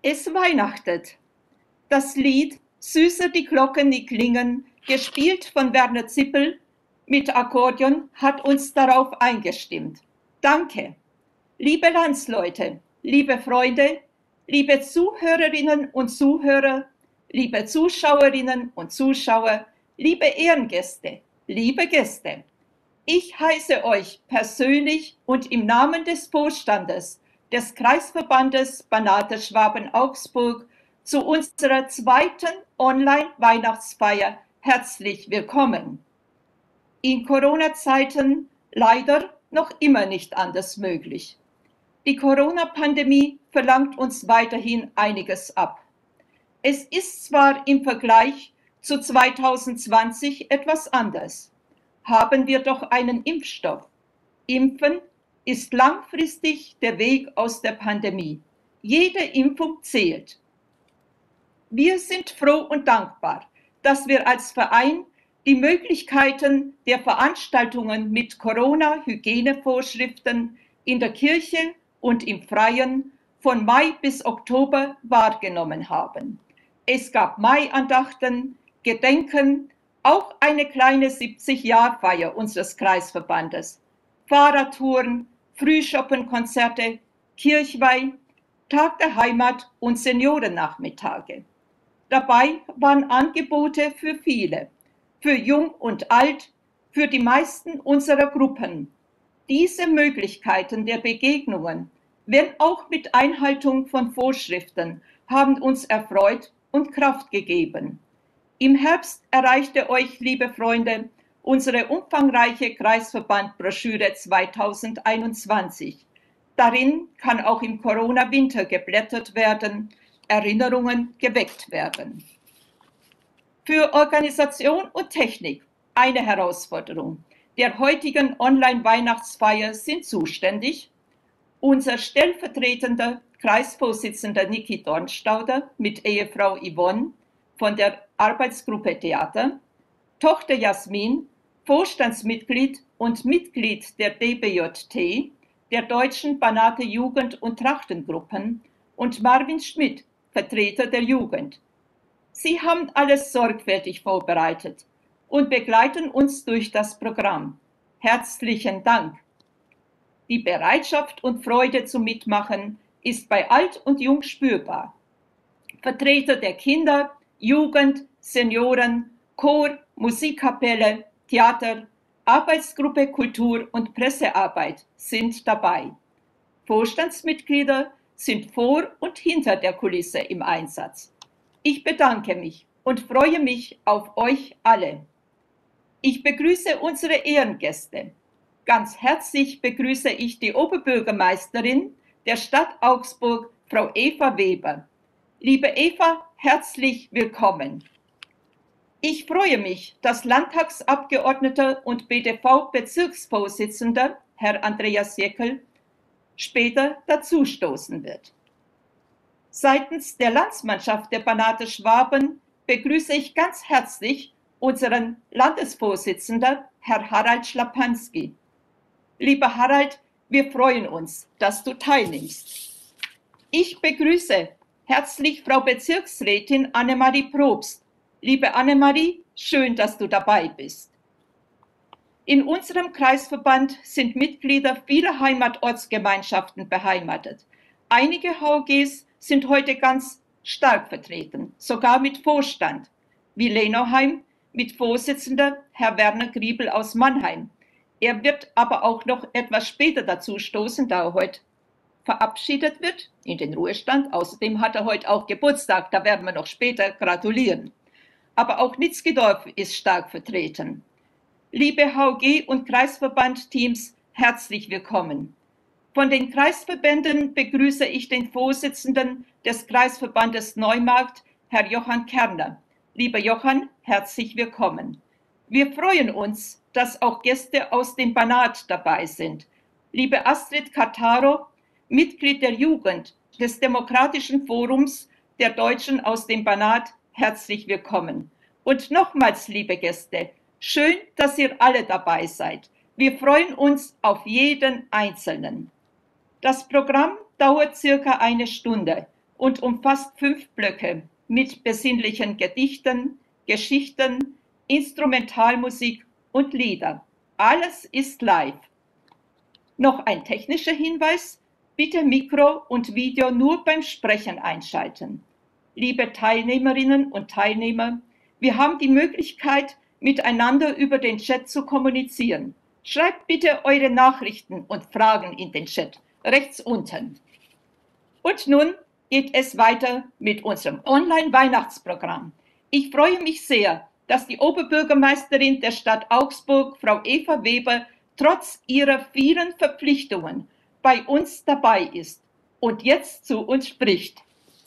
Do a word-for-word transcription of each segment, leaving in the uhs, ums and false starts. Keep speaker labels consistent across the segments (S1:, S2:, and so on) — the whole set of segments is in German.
S1: Es weihnachtet. Das Lied »Süßer die Glocken nie klingen«, gespielt von Werner Zippel mit Akkordeon, hat uns darauf eingestimmt. Danke. Liebe Landsleute, liebe Freunde, liebe Zuhörerinnen und Zuhörer, liebe Zuschauerinnen und Zuschauer, liebe Ehrengäste, liebe Gäste. Ich heiße euch persönlich und im Namen des Vorstandes des Kreisverbandes Banate Schwaben-Augsburg zu unserer zweiten Online-Weihnachtsfeier herzlich willkommen. In Corona-Zeiten leider noch immer nicht anders möglich. Die Corona-Pandemie verlangt uns weiterhin einiges ab. Es ist zwar im Vergleich zu zweitausendzwanzig etwas anders, haben wir doch einen Impfstoff. Impfen ist langfristig der Weg aus der Pandemie. Jede Impfung zählt. Wir sind froh und dankbar, dass wir als Verein die Möglichkeiten der Veranstaltungen mit Corona-Hygienevorschriften in der Kirche und im Freien von Mai bis Oktober wahrgenommen haben. Es gab Maiandachten, Gedenken, auch eine kleine siebzig-Jahr-Feier unseres Kreisverbandes, Fahrradtouren, Frühschoppenkonzerte, Kirchweih, Tag der Heimat und Seniorennachmittage. Dabei waren Angebote für viele, für Jung und Alt, für die meisten unserer Gruppen. Diese Möglichkeiten der Begegnungen, wenn auch mit Einhaltung von Vorschriften, haben uns erfreut und Kraft gegeben. Im Herbst erreichte euch, liebe Freunde, unsere umfangreiche Kreisverband-Broschüre zweitausendeinundzwanzig. Darin kann auch im Corona-Winter geblättert werden, Erinnerungen geweckt werden. Für Organisation und Technik eine Herausforderung der heutigen Online-Weihnachtsfeier sind zuständig unser stellvertretender Kreisvorsitzender Niki Dornstauder mit Ehefrau Yvonne von der Arbeitsgruppe Theater, Tochter Jasmin, Vorstandsmitglied und Mitglied der D B J T, der Deutschen Banate Jugend- und Trachtengruppen, und Marvin Schmidt, Vertreter der Jugend. Sie haben alles sorgfältig vorbereitet und begleiten uns durch das Programm. Herzlichen Dank. Die Bereitschaft und Freude zum Mitmachen ist bei Alt und Jung spürbar. Vertreter der Kinder, Jugend, Senioren, Chor, Musikkapelle, Theater, Arbeitsgruppe Kultur und Pressearbeit sind dabei. Vorstandsmitglieder sind vor und hinter der Kulisse im Einsatz. Ich bedanke mich und freue mich auf euch alle. Ich begrüße unsere Ehrengäste. Ganz herzlich begrüße ich die Oberbürgermeisterin der Stadt Augsburg, Frau Eva Weber. Liebe Eva, herzlich willkommen. Ich freue mich, dass Landtagsabgeordneter und B D V-Bezirksvorsitzender, Herr Andreas Jeckel, später dazustoßen wird. Seitens der Landsmannschaft der Banate Schwaben begrüße ich ganz herzlich unseren Landesvorsitzenden, Herr Harald Schlapanski. Lieber Harald, wir freuen uns, dass du teilnimmst. Ich begrüße herzlich Frau Bezirksrätin Annemarie Probst. Liebe Annemarie, schön, dass du dabei bist. In unserem Kreisverband sind Mitglieder vieler Heimatortsgemeinschaften beheimatet. Einige H O Gs sind heute ganz stark vertreten, sogar mit Vorstand, wie Lenoheim mit Vorsitzender Herr Werner Griebel aus Mannheim. Er wird aber auch noch etwas später dazu stoßen, da er heute verabschiedet wird in den Ruhestand. Außerdem hat er heute auch Geburtstag, da werden wir noch später gratulieren. Aber auch Nitzkidorf ist stark vertreten. Liebe H O G- und Kreisverband-Teams, herzlich willkommen. Von den Kreisverbänden begrüße ich den Vorsitzenden des Kreisverbandes Neumarkt, Herr Johann Kerner. Lieber Johann, herzlich willkommen. Wir freuen uns, dass auch Gäste aus dem Banat dabei sind. Liebe Astrid Kataro, Mitglied der Jugend des Demokratischen Forums der Deutschen aus dem Banat, herzlich willkommen. Und nochmals, liebe Gäste, schön, dass ihr alle dabei seid. Wir freuen uns auf jeden Einzelnen. Das Programm dauert circa eine Stunde und umfasst fünf Blöcke mit besinnlichen Gedichten, Geschichten, Instrumentalmusik und Lieder. Alles ist live. Noch ein technischer Hinweis: Bitte Mikro und Video nur beim Sprechen einschalten. Liebe Teilnehmerinnen und Teilnehmer, wir haben die Möglichkeit, miteinander über den Chat zu kommunizieren. Schreibt bitte eure Nachrichten und Fragen in den Chat, rechts unten. Und nun geht es weiter mit unserem Online-Weihnachtsprogramm. Ich freue mich sehr, dass die Oberbürgermeisterin der Stadt Augsburg, Frau Eva Weber, trotz ihrer vielen Verpflichtungen bei uns dabei ist und jetzt zu uns spricht.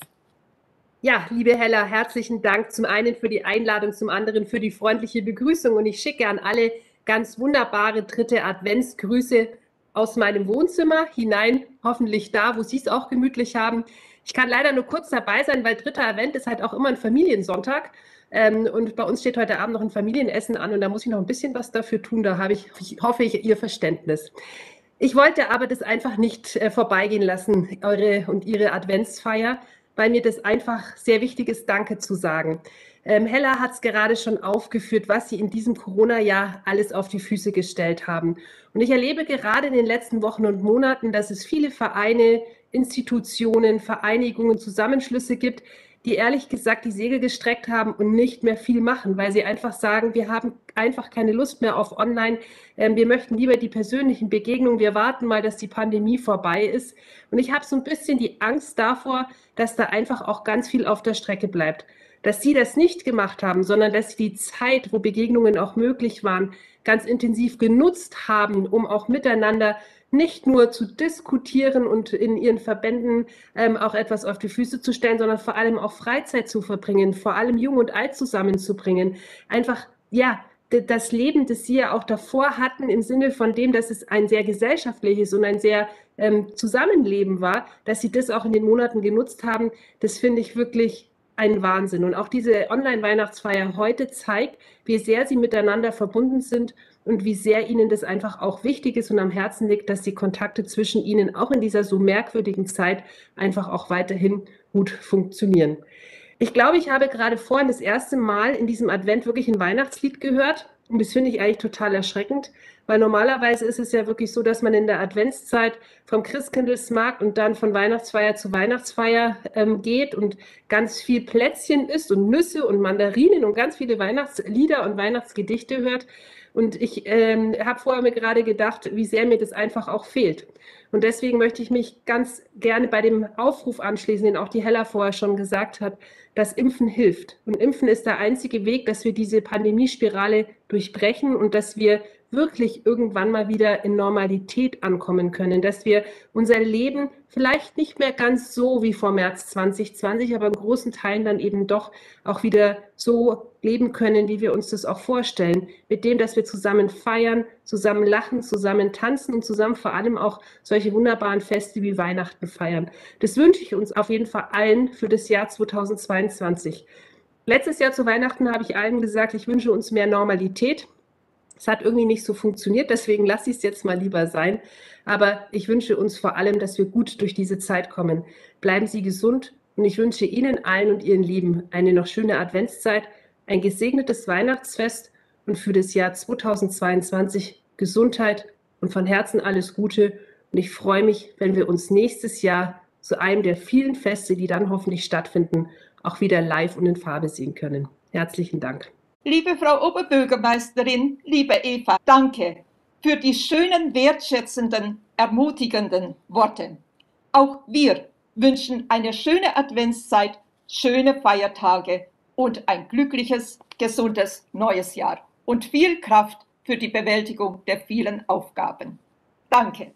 S2: Ja, liebe Hella, herzlichen Dank zum einen für die Einladung, zum anderen für die freundliche Begrüßung, und ich schicke an alle ganz wunderbare dritte Adventsgrüße aus meinem Wohnzimmer hinein, hoffentlich da, wo Sie es auch gemütlich haben. Ich kann leider nur kurz dabei sein, weil dritter Advent ist halt auch immer ein Familiensonntag. Ähm, und bei uns steht heute Abend noch ein Familienessen an und da muss ich noch ein bisschen was dafür tun. Da habe ich, ich hoffe ich, Ihr Verständnis. Ich wollte aber das einfach nicht äh, vorbeigehen lassen, eure und Ihre Adventsfeier, weil mir das einfach sehr wichtig ist, Danke zu sagen. Ähm, Hella hat es gerade schon aufgeführt, was Sie in diesem Corona-Jahr alles auf die Füße gestellt haben. Und ich erlebe gerade in den letzten Wochen und Monaten, dass es viele Vereine, Institutionen, Vereinigungen, Zusammenschlüsse gibt, die ehrlich gesagt die Segel gestreckt haben und nicht mehr viel machen, weil sie einfach sagen, wir haben einfach keine Lust mehr auf Online. Ähm, wir möchten lieber die persönlichen Begegnungen. Wir warten mal, dass die Pandemie vorbei ist. Und ich habe so ein bisschen die Angst davor, dass da einfach auch ganz viel auf der Strecke bleibt. Dass Sie das nicht gemacht haben, sondern dass Sie die Zeit, wo Begegnungen auch möglich waren, ganz intensiv genutzt haben, um auch miteinander nicht nur zu diskutieren und in Ihren Verbänden ähm, auch etwas auf die Füße zu stellen, sondern vor allem auch Freizeit zu verbringen, vor allem Jung und Alt zusammenzubringen. Einfach, ja, das Leben, das Sie ja auch davor hatten, im Sinne von dem, dass es ein sehr gesellschaftliches und ein sehr ähm, Zusammenleben war, dass Sie das auch in den Monaten genutzt haben, das finde ich wirklich ein Wahnsinn. Und auch diese Online-Weihnachtsfeier heute zeigt, wie sehr Sie miteinander verbunden sind und wie sehr Ihnen das einfach auch wichtig ist und am Herzen liegt, dass die Kontakte zwischen Ihnen auch in dieser so merkwürdigen Zeit einfach auch weiterhin gut funktionieren. Ich glaube, ich habe gerade vorhin das erste Mal in diesem Advent wirklich ein Weihnachtslied gehört. Und das finde ich eigentlich total erschreckend, weil normalerweise ist es ja wirklich so, dass man in der Adventszeit vom Christkindlesmarkt und dann von Weihnachtsfeier zu Weihnachtsfeier ähm, geht und ganz viel Plätzchen isst und Nüsse und Mandarinen und ganz viele Weihnachtslieder und Weihnachtsgedichte hört. Und ich ähm, habe vorher mir gerade gedacht, wie sehr mir das einfach auch fehlt. Und deswegen möchte ich mich ganz gerne bei dem Aufruf anschließen, den auch die Hella vorher schon gesagt hat, dass Impfen hilft. Und Impfen ist der einzige Weg, dass wir diese Pandemiespirale durchbrechen und dass wir wirklich irgendwann mal wieder in Normalität ankommen können, dass wir unser Leben vielleicht nicht mehr ganz so wie vor März zwanzig zwanzig, aber in großen Teilen dann eben doch auch wieder so leben können, wie wir uns das auch vorstellen, mit dem, dass wir zusammen feiern, zusammen lachen, zusammen tanzen und zusammen vor allem auch solche wunderbaren Feste wie Weihnachten feiern. Das wünsche ich uns auf jeden Fall allen für das Jahr zweitausendzweiundzwanzig. Letztes Jahr zu Weihnachten habe ich allen gesagt, ich wünsche uns mehr Normalität. Es hat irgendwie nicht so funktioniert, deswegen lasse ich es jetzt mal lieber sein. Aber ich wünsche uns vor allem, dass wir gut durch diese Zeit kommen. Bleiben Sie gesund und ich wünsche Ihnen allen und Ihren Lieben eine noch schöne Adventszeit, ein gesegnetes Weihnachtsfest und für das Jahr zweitausendzweiundzwanzig Gesundheit und von Herzen alles Gute. Und ich freue mich, wenn wir uns nächstes Jahr zu einem der vielen Feste, die dann hoffentlich stattfinden, auch wieder live und in Farbe sehen können. Herzlichen Dank.
S1: Liebe Frau Oberbürgermeisterin, liebe Eva, danke für die schönen, wertschätzenden, ermutigenden Worte. Auch wir wünschen eine schöne Adventszeit, schöne Feiertage und ein glückliches, gesundes neues Jahr und viel Kraft für die Bewältigung der vielen Aufgaben. Danke.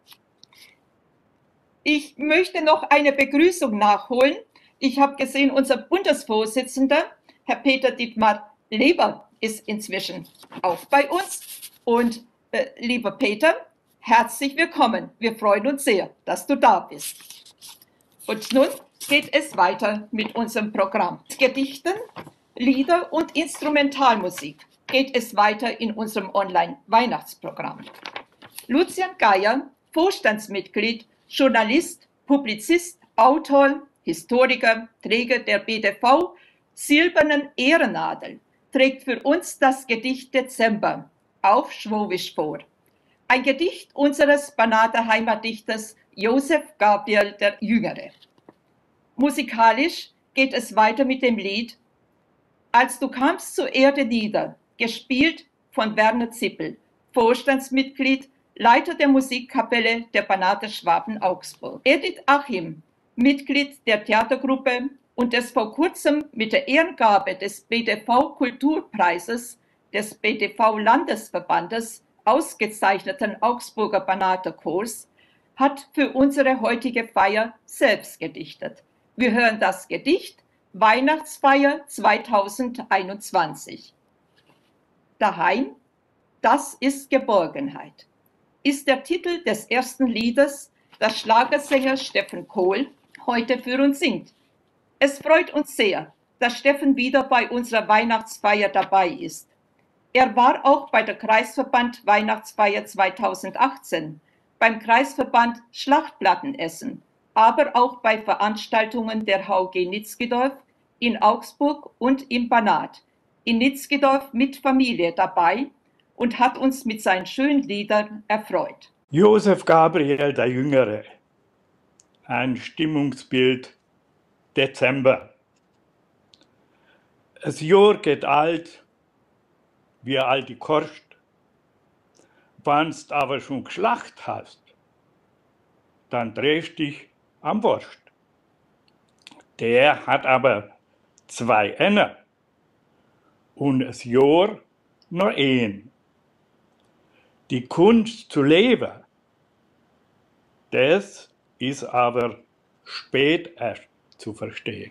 S1: Ich möchte noch eine Begrüßung nachholen. Ich habe gesehen, unser Bundesvorsitzender, Herr Peter Dietmar Leber, ist inzwischen auch bei uns. Und äh, lieber Peter, herzlich willkommen. Wir freuen uns sehr, dass du da bist. Und nun geht es weiter mit unserem Programm. Gedichten, Lieder und Instrumentalmusik geht es weiter in unserem Online-Weihnachtsprogramm. Lucian Geier, Vorstandsmitglied, Journalist, Publizist, Autor, Historiker, Träger der B D V Silbernen Ehrennadel, trägt für uns das Gedicht Dezember auf Schwowisch vor. Ein Gedicht unseres Banater Heimatdichters Josef Gabriel der Jüngere. Musikalisch geht es weiter mit dem Lied Als du kamst zur Erde nieder, gespielt von Werner Zippel, Vorstandsmitglied, Leiter der Musikkapelle der Banater Schwaben Augsburg. Edith Achim, Mitglied der Theatergruppe und des vor kurzem mit der Ehrengabe des B D V-Kulturpreises des B D V-Landesverbandes ausgezeichneten Augsburger Banater Chors, hat für unsere heutige Feier selbst gedichtet. Wir hören das Gedicht Weihnachtsfeier zweitausendeinundzwanzig. Daheim, das ist Geborgenheit, ist der Titel des ersten Liedes, das Schlagersänger Steffen Kohl heute für uns singt. Es freut uns sehr, dass Steffen wieder bei unserer Weihnachtsfeier dabei ist. Er war auch bei der Kreisverband Weihnachtsfeier zweitausendachtzehn, beim Kreisverband Schlachtplattenessen, aber auch bei Veranstaltungen der H U G Nitzgedorf in Augsburg und im Banat, in Nitzgedorf mit Familie dabei und hat uns mit seinen schönen Liedern erfreut.
S3: Josef Gabriel der Jüngere, ein Stimmungsbild Dezember. Das Jahr geht alt, wie alt die Korst. Wenn's aber schon geschlacht hast, dann drehst dich am Wurst. Der hat aber zwei Enne und das Jahr nur ein. Die Kunst zu leben, das ist aber spät erst zu verstehen.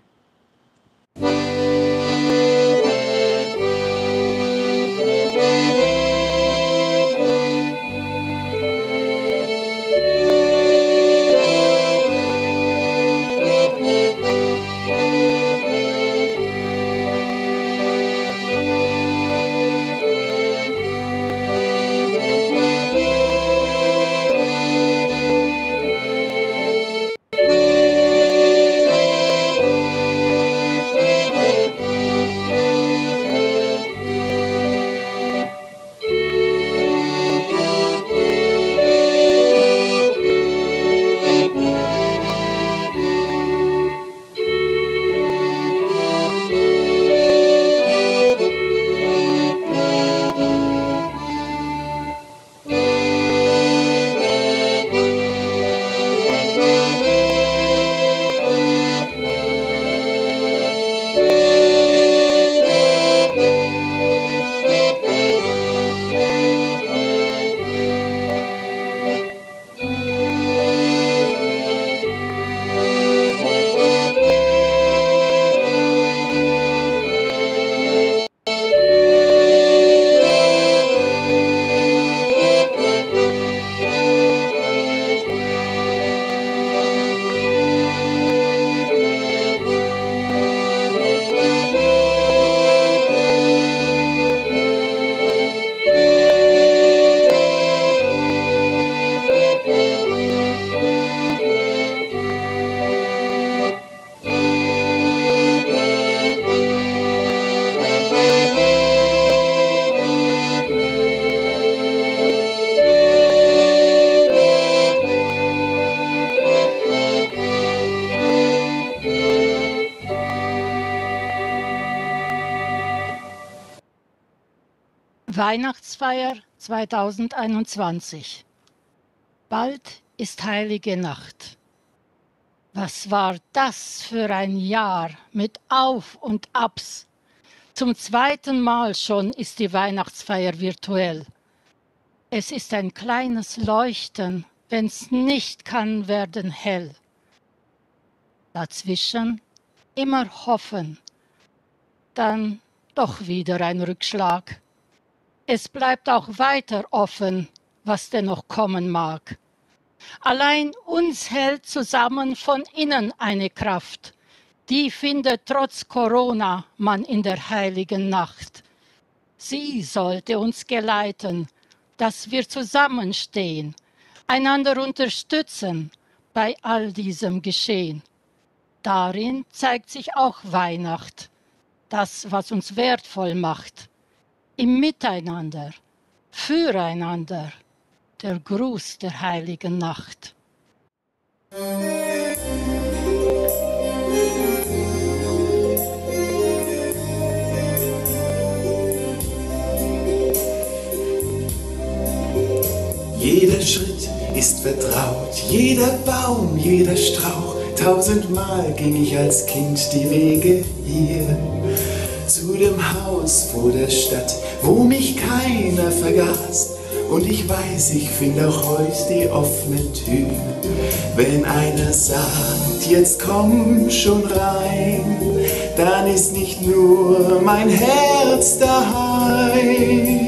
S4: Weihnachtsfeier zweitausendeinundzwanzig. Bald ist heilige Nacht. Was war das für ein Jahr mit Auf und Abs? Zum zweiten Mal schon ist die Weihnachtsfeier virtuell. Es ist ein kleines Leuchten, wenn's nicht kann werden hell. Dazwischen immer hoffen, dann doch wieder ein Rückschlag. Es bleibt auch weiter offen, was denn noch kommen mag. Allein uns hält zusammen von innen eine Kraft, die findet trotz Corona man in der heiligen Nacht. Sie sollte uns geleiten, dass wir zusammenstehen, einander unterstützen bei all diesem Geschehen. Darin zeigt sich auch Weihnacht, das, was uns wertvoll macht. Im Miteinander, füreinander, der Gruß der heiligen Nacht.
S5: Jeder Schritt ist vertraut, jeder Baum, jeder Strauch. Tausendmal ging ich als Kind die Wege hier zu dem Haus vor der Stadt, wo mich keiner vergaß. Und ich weiß, ich finde auch heute die offene Tür. Wenn einer sagt, jetzt komm schon rein, dann ist nicht nur mein Herz daheim.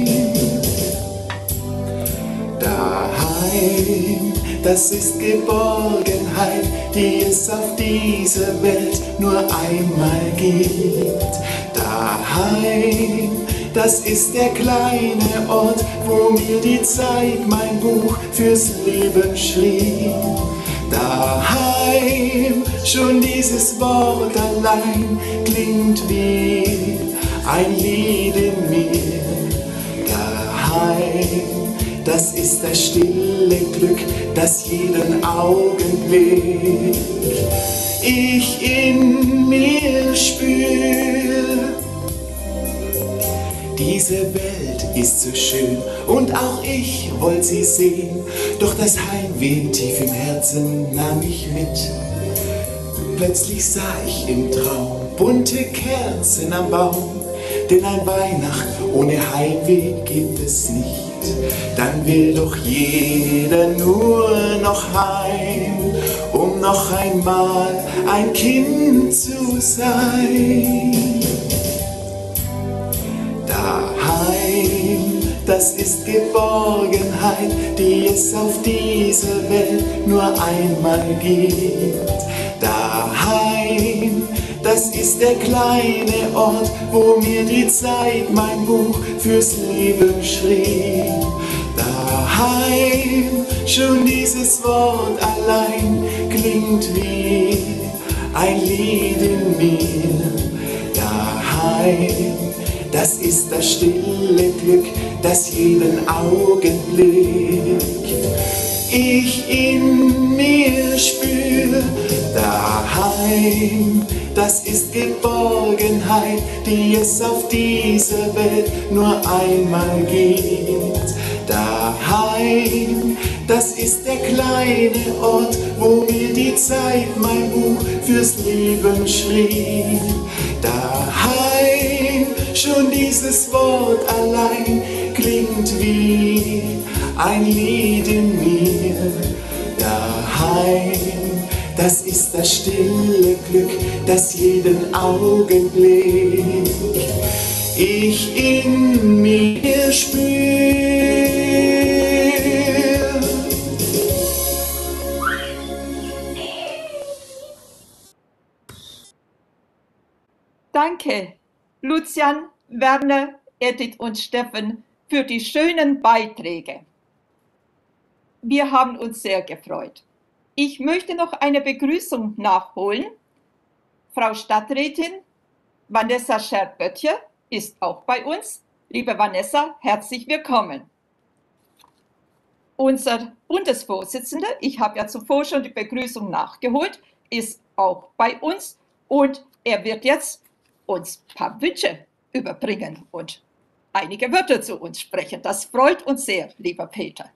S5: Daheim, das ist Geborgenheit, die es auf dieser Welt nur einmal gibt. Daheim, das ist der kleine Ort, wo mir die Zeit mein Buch fürs Leben schrieb. Daheim, schon dieses Wort allein klingt wie ein Lied in mir. Daheim, das ist das stille Glück, das jeden Augenblick ich in mir spür. Diese Welt ist so schön und auch ich wollte sie sehen, doch das Heimweh tief im Herzen nahm mich mit. Plötzlich sah ich im Traum bunte Kerzen am Baum, denn ein Weihnacht ohne Heimweh gibt es nicht. Dann will doch jeder nur noch heim, um noch einmal ein Kind zu sein. Daheim, das ist Geborgenheit, die es auf dieser Welt nur einmal gibt. Daheim, das ist der kleine Ort, wo mir die Zeit mein Buch fürs Leben schrieb. Daheim, schon dieses Wort allein klingt wie ein Lied in mir. Daheim, das ist das stille Glück, das jeden Augenblick ich in mir spür. Daheim, das ist Geborgenheit, die es auf dieser Welt nur einmal gibt. Daheim, das ist der kleine Ort, wo mir die Zeit mein Buch fürs Leben schrieb. Daheim, schon dieses Wort allein klingt wie ein Lied in mir. Daheim, das ist das stille Glück, das jeden Augenblick ich in mir spür.
S1: Danke, Lucian, Werner, Edith und Steffen, für die schönen Beiträge. Wir haben uns sehr gefreut. Ich möchte noch eine Begrüßung nachholen. Frau Stadträtin Vanessa Scherr-Böttcher ist auch bei uns. Liebe Vanessa, herzlich willkommen. Unser Bundesvorsitzender, ich habe ja zuvor schon die Begrüßung nachgeholt, ist auch bei uns und er wird jetzt uns ein paar Wünsche überbringen und einige Wörter zu uns sprechen. Das freut uns sehr, lieber Peter.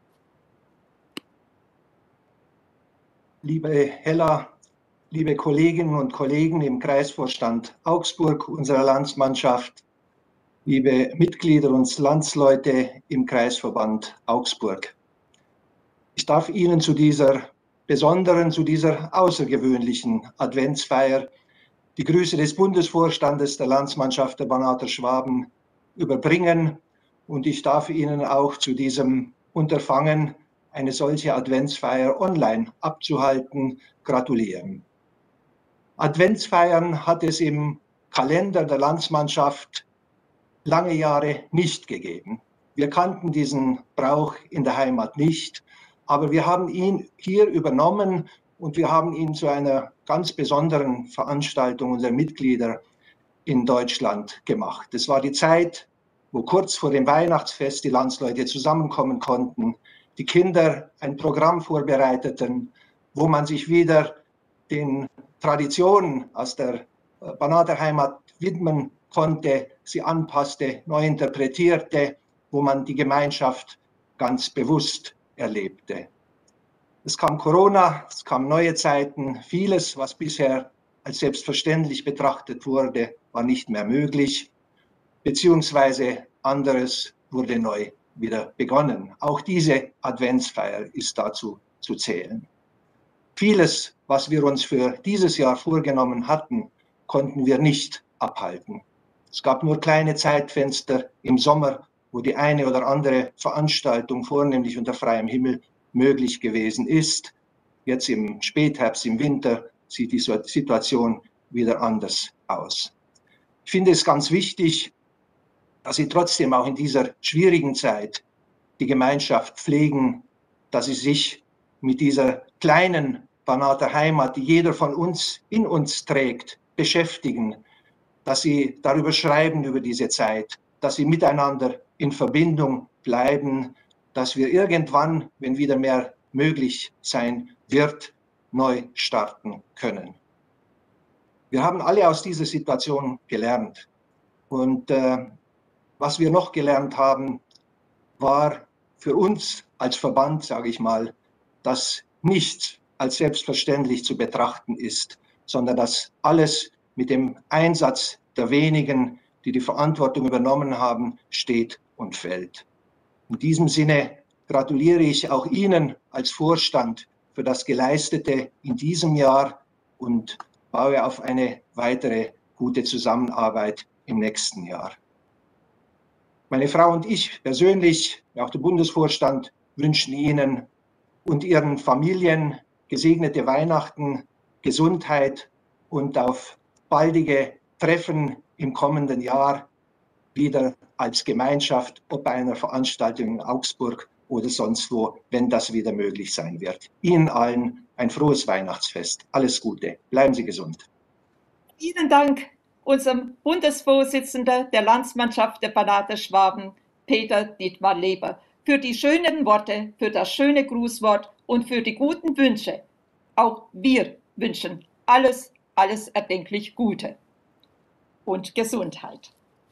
S6: Liebe Hella, liebe Kolleginnen und Kollegen im Kreisvorstand Augsburg, unserer Landsmannschaft, liebe Mitglieder und Landsleute im Kreisverband Augsburg. Ich darf Ihnen zu dieser besonderen, zu dieser außergewöhnlichen Adventsfeier die Grüße des Bundesvorstandes der Landsmannschaft der Banater Schwaben überbringen und ich darf Ihnen auch zu diesem Unterfangen, eine solche Adventsfeier online abzuhalten, gratulieren. Adventsfeiern hat es im Kalender der Landsmannschaft lange Jahre nicht gegeben. Wir kannten diesen Brauch in der Heimat nicht, aber wir haben ihn hier übernommen und wir haben ihn zu einer ganz besonderen Veranstaltung unserer Mitglieder in Deutschland gemacht. Das war die Zeit, wo kurz vor dem Weihnachtsfest die Landsleute zusammenkommen konnten, die Kinder ein Programm vorbereiteten, wo man sich wieder den Traditionen aus der Banater Heimat widmen konnte, sie anpasste, neu interpretierte, wo man die Gemeinschaft ganz bewusst erlebte. Es kam Corona, es kamen neue Zeiten, vieles, was bisher als selbstverständlich betrachtet wurde, war nicht mehr möglich, beziehungsweise anderes wurde neu wieder begonnen. Auch diese Adventsfeier ist dazu zu zählen. Vieles, was wir uns für dieses Jahr vorgenommen hatten, konnten wir nicht abhalten. Es gab nur kleine Zeitfenster im Sommer, wo die eine oder andere Veranstaltung vornehmlich unter freiem Himmel möglich gewesen ist. Jetzt im Spätherbst, im Winter sieht die Situation wieder anders aus. Ich finde es ganz wichtig, dass Sie trotzdem auch in dieser schwierigen Zeit die Gemeinschaft pflegen, dass Sie sich mit dieser kleinen Banater Heimat, die jeder von uns in uns trägt, beschäftigen, dass Sie darüber schreiben, über diese Zeit, dass Sie miteinander in Verbindung bleiben, dass wir irgendwann, wenn wieder mehr möglich sein wird, neu starten können. Wir haben alle aus dieser Situation gelernt. Und äh, was wir noch gelernt haben, war für uns als Verband, sage ich mal, dass nichts als selbstverständlich zu betrachten ist, sondern dass alles mit dem Einsatz der wenigen, die die Verantwortung übernommen haben, steht und fällt. In diesem Sinne gratuliere ich auch Ihnen als Vorstand für das Geleistete in diesem Jahr und baue auf eine weitere gute Zusammenarbeit im nächsten Jahr. Meine Frau und ich persönlich, auch der Bundesvorstand, wünschen Ihnen und Ihren Familien gesegnete Weihnachten, Gesundheit und auf baldige Treffen im kommenden Jahr wieder als Gemeinschaft, ob bei einer Veranstaltung in Augsburg oder sonst wo, wenn das wieder möglich sein wird. Ihnen allen ein frohes Weihnachtsfest. Alles Gute. Bleiben Sie gesund.
S1: Vielen Dank unserem Bundesvorsitzenden der Landsmannschaft der Banater Schwaben, Peter Dietmar Leber, für die schönen Worte, für das schöne Grußwort und für die guten Wünsche. Auch wir wünschen alles, alles erdenklich Gute und Gesundheit.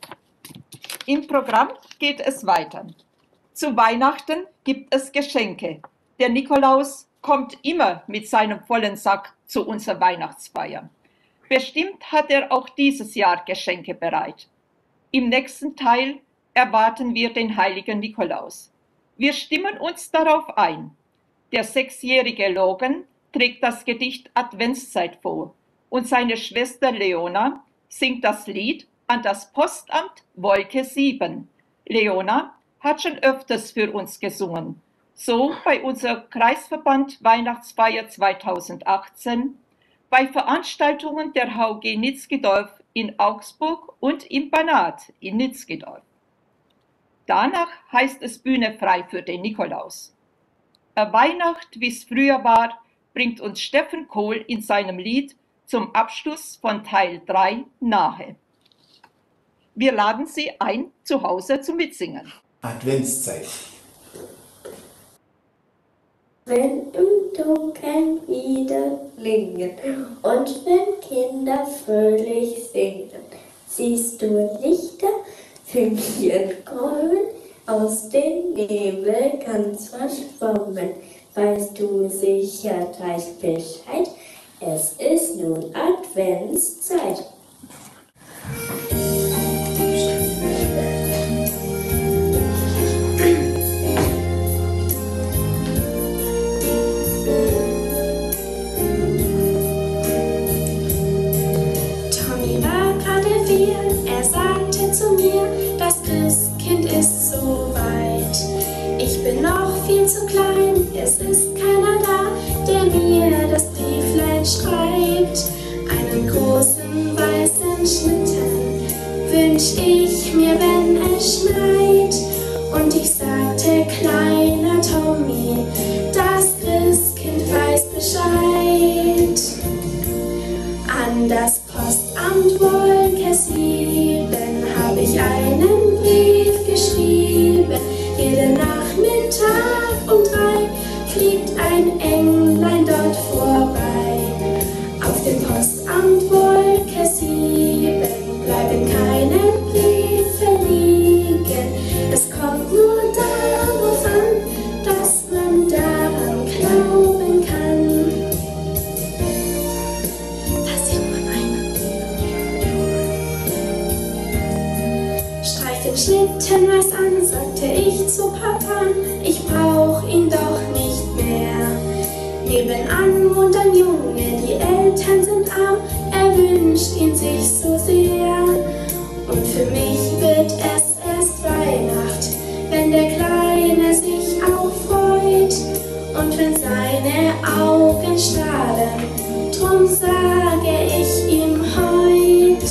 S1: Im Programm geht es weiter. Zu Weihnachten gibt es Geschenke. Der Nikolaus kommt immer mit seinem vollen Sack zu unserer Weihnachtsfeier. Bestimmt hat er auch dieses Jahr Geschenke bereit. Im nächsten Teil erwarten wir den heiligen Nikolaus. Wir stimmen uns darauf ein. Der sechsjährige Logan trägt das Gedicht Adventszeit vor und seine Schwester Leona singt das Lied An das Postamt Wolke sieben. Leona hat schon öfters für uns gesungen, so bei unserer Kreisverband Weihnachtsfeier zweitausendachtzehn, bei Veranstaltungen der H U G Nitzgedorf in Augsburg und im Banat in Nitzgedorf. Danach heißt es Bühne frei für den Nikolaus. Eine Weihnacht, wie es früher war, bringt uns Steffen Kohl in seinem Lied zum Abschluss von Teil drei nahe. Wir laden Sie ein, zu Hause zu mitsingen.
S5: Adventszeit.
S7: Wenn im Dunkeln wieder klingen und wenn Kinder fröhlich singen, siehst du Lichter funkieren kommen, aus dem Nebel ganz verschwommen. Weißt du sicher gleich Bescheid, es ist nun Adventszeit.
S8: Er sagte zu mir, das Christkind ist so weit. Ich bin noch viel zu klein, es ist keiner da, der mir das Brieflein schreibt. Einen großen weißen Schlitten wünsch ich mir, wenn es schneit. Und ich sagte, kleiner Tommy, das Christkind weiß Bescheid. Postamt Wolke sieben habe ich einen Brief geschrieben. Jeden Nachmittag um drei fliegt ein Englein dort vorbei. Auf dem Postamt Wolke sieben bleiben keine Briefe liegen. Es kommt nur darauf an, dass man daran glauben kann. Da ist irgendwann einer. Streich den Schlitten weiß an, sagte ich zu Papa, ich brauch ihn doch nicht mehr. Nebenan wohnt ein Junge, die Eltern sind arm, er wünscht ihn sich so sehr. Und für mich wird es erst Weihnacht, wenn der Kleine sich auch freut und wenn seine Augen strahlen, drum sage ich ihm heut.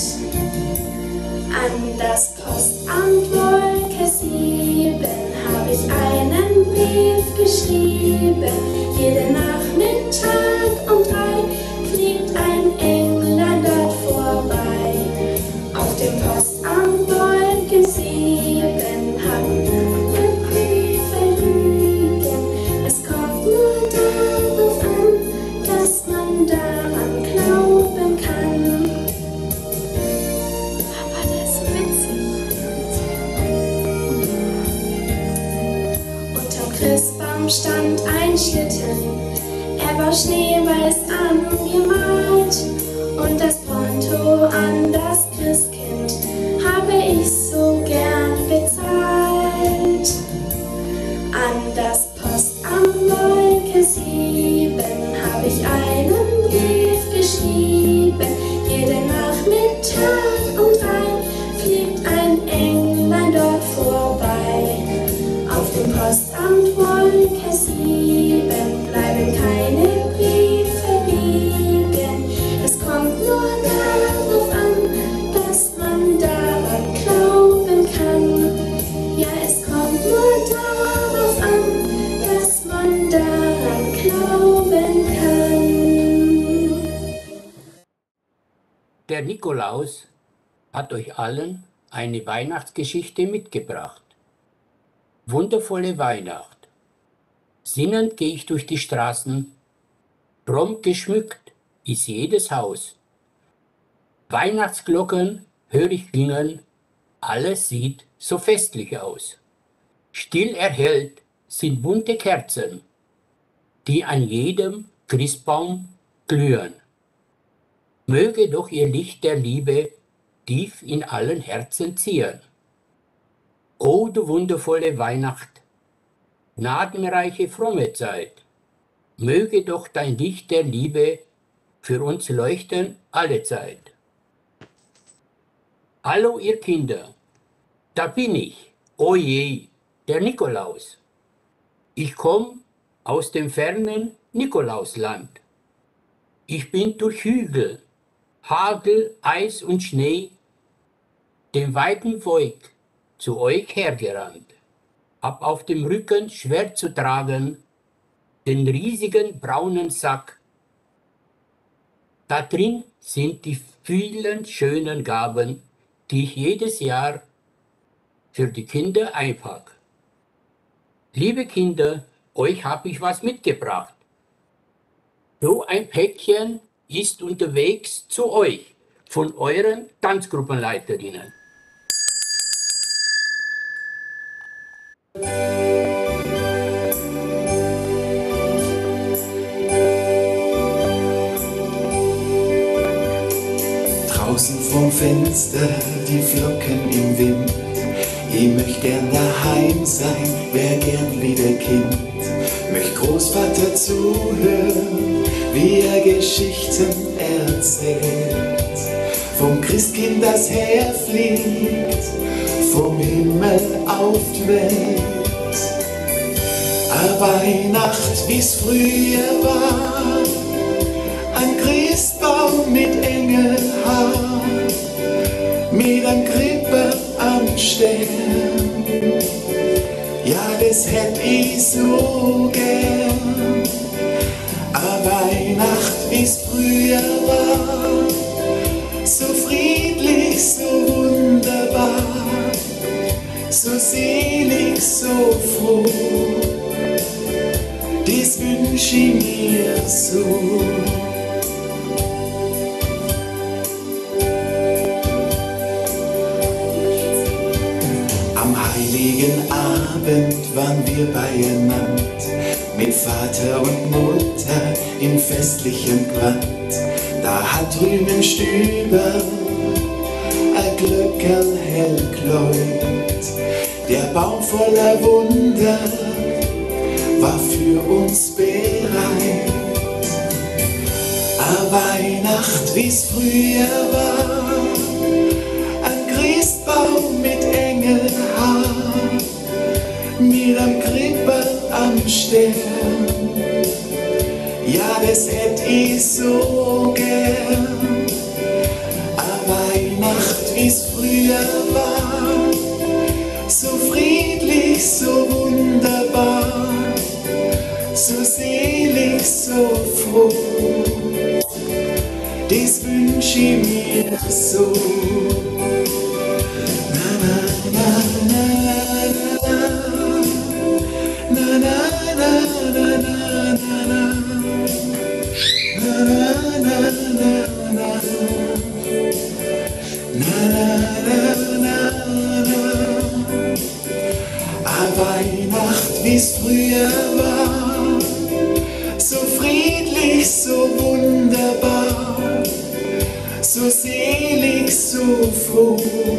S8: An das Postamt Wolke sieben habe ich einen Brief geschrieben. Jeden Nachmittag um drei fliegt ein Englein dort vorbei. Auf dem Postamt Wolke sieben haben wir Briefe liegen. Es kommt nur darauf an, dass man daran glauben kann. Aber das ist witzig. Unterm Christbaum stand ein Schlitten. Er war schneeweiß angemalt und das Ponto an das Christkind habe ich so gern bezahlt. An das Postamt Wolke sieben habe ich einen Brief geschrieben. Jeden Nachmittag um drei fliegt ein Englein dort vorbei. Auf dem Postamt Wolke sieben bleiben keine Briefe liegen. Es kommt nur darauf an, dass man daran glauben kann. Ja, es kommt nur darauf an, dass man daran glauben kann.
S9: Der Nikolaus hat euch allen eine Weihnachtsgeschichte mitgebracht. Wundervolle Weihnacht. Sinnend gehe ich durch die Straßen, prompt geschmückt ist jedes Haus. Weihnachtsglocken höre ich klingen, alles sieht so festlich aus. Still erhellt sind bunte Kerzen, die an jedem Christbaum glühen. Möge doch ihr Licht der Liebe tief in allen Herzen ziehen. O du wundervolle Weihnacht, gnadenreiche fromme Zeit, möge doch dein Licht der Liebe für uns leuchten allezeit. Hallo ihr Kinder, da bin ich, o je, der Nikolaus. Ich komm aus dem fernen Nikolausland. Ich bin durch Hügel, Hagel, Eis und Schnee, den weiten Weg zu euch hergerannt, hab auf dem Rücken schwer zu tragen den riesigen braunen Sack. Da drin sind die vielen schönen Gaben, die ich jedes Jahr für die Kinder einpack. Liebe Kinder, euch habe ich was mitgebracht. So ein Päckchen ist unterwegs zu euch von euren Tanzgruppenleiterinnen.
S5: Draußen vorm Fenster die Flocken im Wind. Ich möcht gern daheim sein, wär gern wieder Kind. Möcht Großvater zuhören, wie er Geschichten erzählt. Vom Christkind, das herfliegt, vom Himmel auf die Welt. A Weihnacht, wie's früher war, ein Christbaum mit Engelhaar, mit einem Krippe am Stern. Ja, das hätt ich so gern. A Weihnacht, wie's früher war, so friedlich, so wunderbar, so selig, so froh, das wünsch ich mir so. Am heiligen Abend waren wir beieinander, mit Vater und Mutter in festlichem Gewand. Da hat drüben im Stüber ein Glöckerl hell gleunt. Der Baum voller Wunder war für uns bereit. A Weihnacht, wie's früher war, ein Christbaum mit Engelhaar, mit am Krippel am Stern. Ja, das hätt ich so gern. A Weihnacht, wie's früher war, so friedlich, so wunderbar, so selig, so froh, das wünsch ich mir so. Na, na, na, na, na, na, na, na, na, na, na, na. Na, na, na, na, na. Na, na, na, na. A Weihnacht, wie's früher war, so friedlich, so wunderbar, so selig, so froh,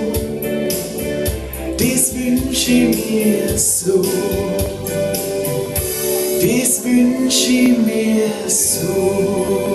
S5: das wünsch ich mir so, das wünsch ich mir so.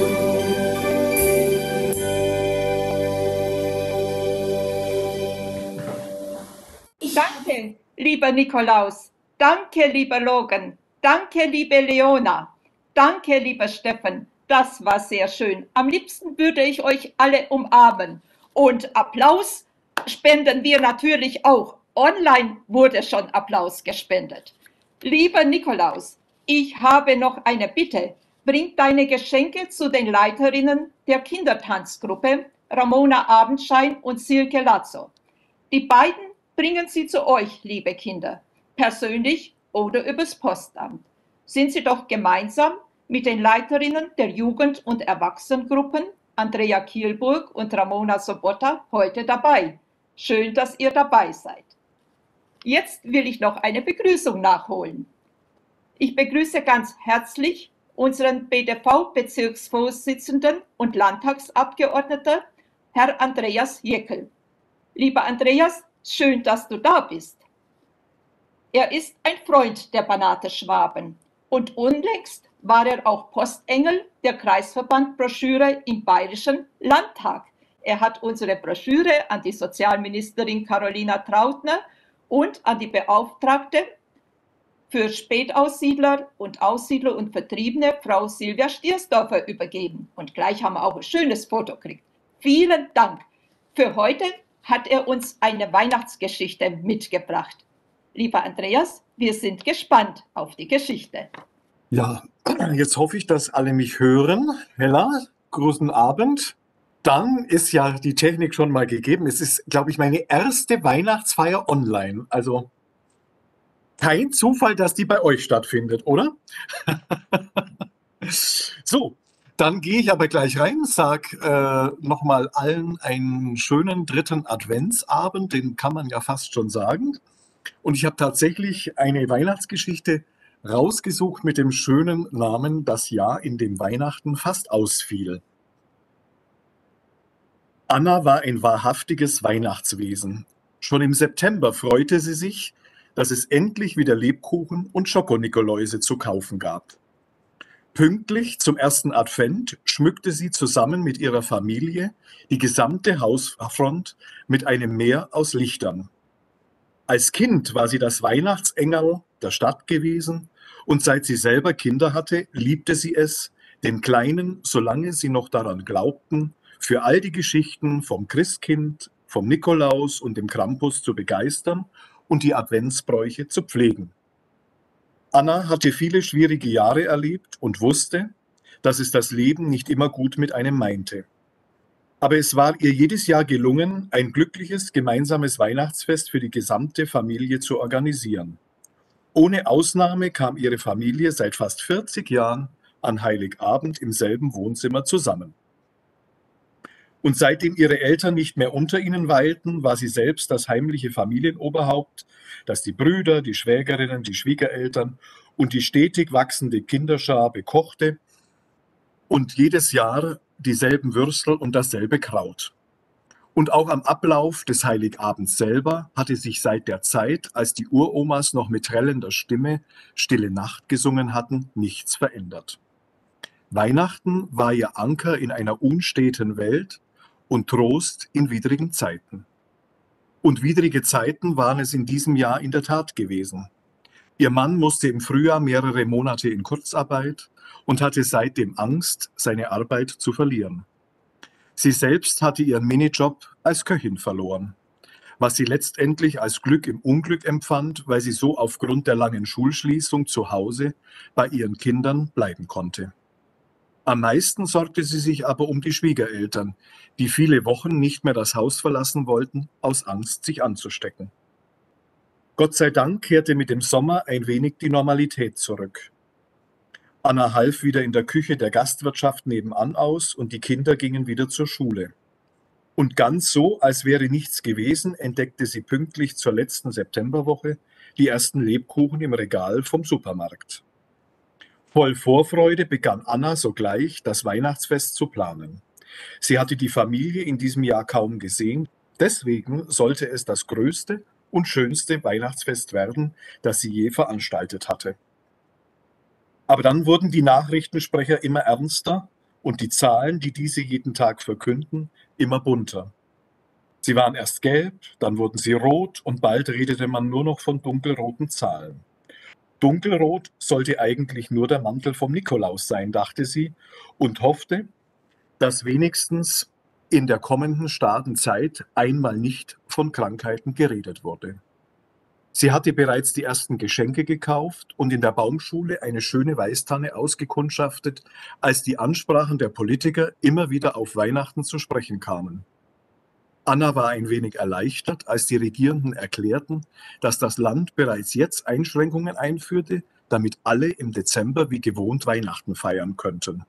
S1: Danke, lieber Nikolaus. Danke, lieber Logan. Danke, liebe Leona. Danke, lieber Steffen. Das war sehr schön. Am liebsten würde ich euch alle umarmen. Und Applaus spenden wir natürlich auch. Online wurde schon Applaus gespendet. Lieber Nikolaus, ich habe noch eine Bitte. Bring deine Geschenke zu den Leiterinnen der Kindertanzgruppe, Ramona Abendschein und Silke Lazzo. Die beiden bringen sie zu euch, liebe Kinder, persönlich oder übers Postamt. Sind Sie doch gemeinsam mit den Leiterinnen der Jugend- und Erwachsenengruppen, Andrea Kielburg und Ramona Sobotta, heute dabei. Schön, dass ihr dabei seid. Jetzt will ich noch eine Begrüßung nachholen. Ich begrüße ganz herzlich unseren B D V-Bezirksvorsitzenden und Landtagsabgeordneten, Herr Andreas Jeckel. Lieber Andreas, schön, dass du da bist. Er ist ein Freund der Banate Schwaben und unlängst war er auch Postengel der Kreisverband-Broschüre im Bayerischen Landtag. Er hat unsere Broschüre an die Sozialministerin Carolina Trautner und an die Beauftragte für Spätaussiedler und Aussiedler und Vertriebene, Frau Silvia Stiersdorfer, übergeben. Und gleich haben wir auch ein schönes Foto gekriegt. Vielen Dank. Für heute hat er uns eine Weihnachtsgeschichte mitgebracht. Lieber Andreas, wir sind gespannt auf die Geschichte.
S10: Ja, jetzt hoffe ich, dass alle mich hören. Hella, guten Abend. Dann ist ja die Technik schon mal gegeben. Es ist, glaube ich, meine erste Weihnachtsfeier online. Also kein Zufall, dass die bei euch stattfindet, oder? So, dann gehe ich aber gleich rein, sage äh, nochmal allen einen schönen dritten Adventsabend, den kann man ja fast schon sagen. Und ich habe tatsächlich eine Weihnachtsgeschichte rausgesucht mit dem schönen Namen Das Jahr, in dem Weihnachten fast ausfiel. Anna war ein wahrhaftiges Weihnachtswesen. Schon im September freute sie sich, dass es endlich wieder Lebkuchen und Schokonikoläuse zu kaufen gab. Pünktlich zum ersten Advent schmückte sie zusammen mit ihrer Familie die gesamte Hausfront mit einem Meer aus Lichtern. Als Kind war sie das Weihnachtsengerl der Stadt gewesen und seit sie selber Kinder hatte, liebte sie es, den Kleinen, solange sie noch daran glaubten, für all die Geschichten vom Christkind, vom Nikolaus und dem Krampus zu begeistern und die Adventsbräuche zu pflegen. Anna hatte viele schwierige Jahre erlebt und wusste, dass es das Leben nicht immer gut mit einem meinte. Aber es war ihr jedes Jahr gelungen, ein glückliches gemeinsames Weihnachtsfest für die gesamte Familie zu organisieren. Ohne Ausnahme kam ihre Familie seit fast vierzig Jahren an Heiligabend im selben Wohnzimmer zusammen. Und seitdem ihre Eltern nicht mehr unter ihnen weilten, war sie selbst das heimliche Familienoberhaupt, das die Brüder, die Schwägerinnen, die Schwiegereltern und die stetig wachsende Kinderschar bekochte und jedes Jahr dieselben Würstel und dasselbe Kraut. Und auch am Ablauf des Heiligabends selber hatte sich seit der Zeit, als die Uromas noch mit trellender Stimme Stille Nacht gesungen hatten, nichts verändert. Weihnachten war ihr Anker in einer unsteten Welt und Trost in widrigen Zeiten. Und widrige Zeiten waren es in diesem Jahr in der Tat gewesen. Ihr Mann musste im Frühjahr mehrere Monate in Kurzarbeit und hatte seitdem Angst, seine Arbeit zu verlieren. Sie selbst hatte ihren Minijob als Köchin verloren, was sie letztendlich als Glück im Unglück empfand, weil sie so aufgrund der langen Schulschließung zu Hause bei ihren Kindern bleiben konnte. Am meisten sorgte sie sich aber um die Schwiegereltern, die viele Wochen nicht mehr das Haus verlassen wollten, aus Angst, sich anzustecken. Gott sei Dank kehrte mit dem Sommer ein wenig die Normalität zurück. Anna half wieder in der Küche der Gastwirtschaft nebenan aus und die Kinder gingen wieder zur Schule. Und ganz so, als wäre nichts gewesen, entdeckte sie pünktlich zur letzten Septemberwoche die ersten Lebkuchen im Regal vom Supermarkt. Voll Vorfreude begann Anna sogleich, das Weihnachtsfest zu planen. Sie hatte die Familie in diesem Jahr kaum gesehen, deswegen sollte es das größte und schönste Weihnachtsfest werden, das sie je veranstaltet hatte. Aber dann wurden die Nachrichtensprecher immer ernster und die Zahlen, die diese jeden Tag verkünden, immer bunter. Sie waren erst gelb, dann wurden sie rot und bald redete man nur noch von dunkelroten Zahlen. Dunkelrot sollte eigentlich nur der Mantel vom Nikolaus sein, dachte sie und hoffte, dass wenigstens in der kommenden starken Zeit einmal nicht von Krankheiten geredet wurde. Sie hatte bereits die ersten Geschenke gekauft und in der Baumschule eine schöne Weißtanne ausgekundschaftet, als die Ansprachen der Politiker immer wieder auf Weihnachten zu sprechen kamen. Anna war ein wenig erleichtert, als die Regierenden erklärten, dass das Land bereits jetzt Einschränkungen einführte, damit alle im Dezember wie gewohnt Weihnachten feiern könnten.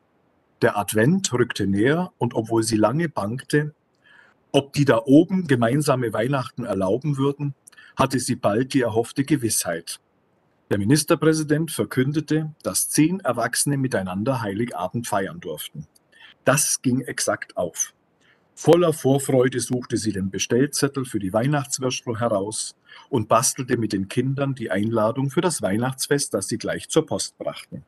S10: Der Advent rückte näher und obwohl sie lange bangte, ob die da oben gemeinsame Weihnachten erlauben würden, hatte sie bald die erhoffte Gewissheit. Der Ministerpräsident verkündete, dass zehn Erwachsene miteinander Heiligabend feiern durften. Das ging exakt auf. Voller Vorfreude suchte sie den Bestellzettel für die Weihnachtswürstel heraus und bastelte mit den Kindern die Einladung für das Weihnachtsfest, das sie gleich zur Post brachten.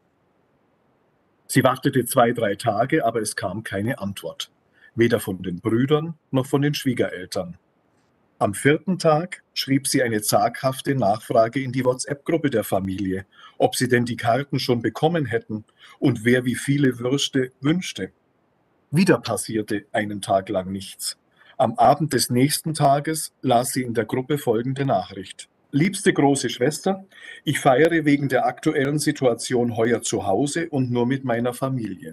S10: Sie wartete zwei, drei Tage, aber es kam keine Antwort. Weder von den Brüdern noch von den Schwiegereltern. Am vierten Tag schrieb sie eine zaghafte Nachfrage in die WhatsApp-Gruppe der Familie, ob sie denn die Karten schon bekommen hätten und wer wie viele Würste wünschte. Wieder passierte einen Tag lang nichts. Am Abend des nächsten Tages las sie in der Gruppe folgende Nachricht. Liebste große Schwester, ich feiere wegen der aktuellen Situation heuer zu Hause und nur mit meiner Familie.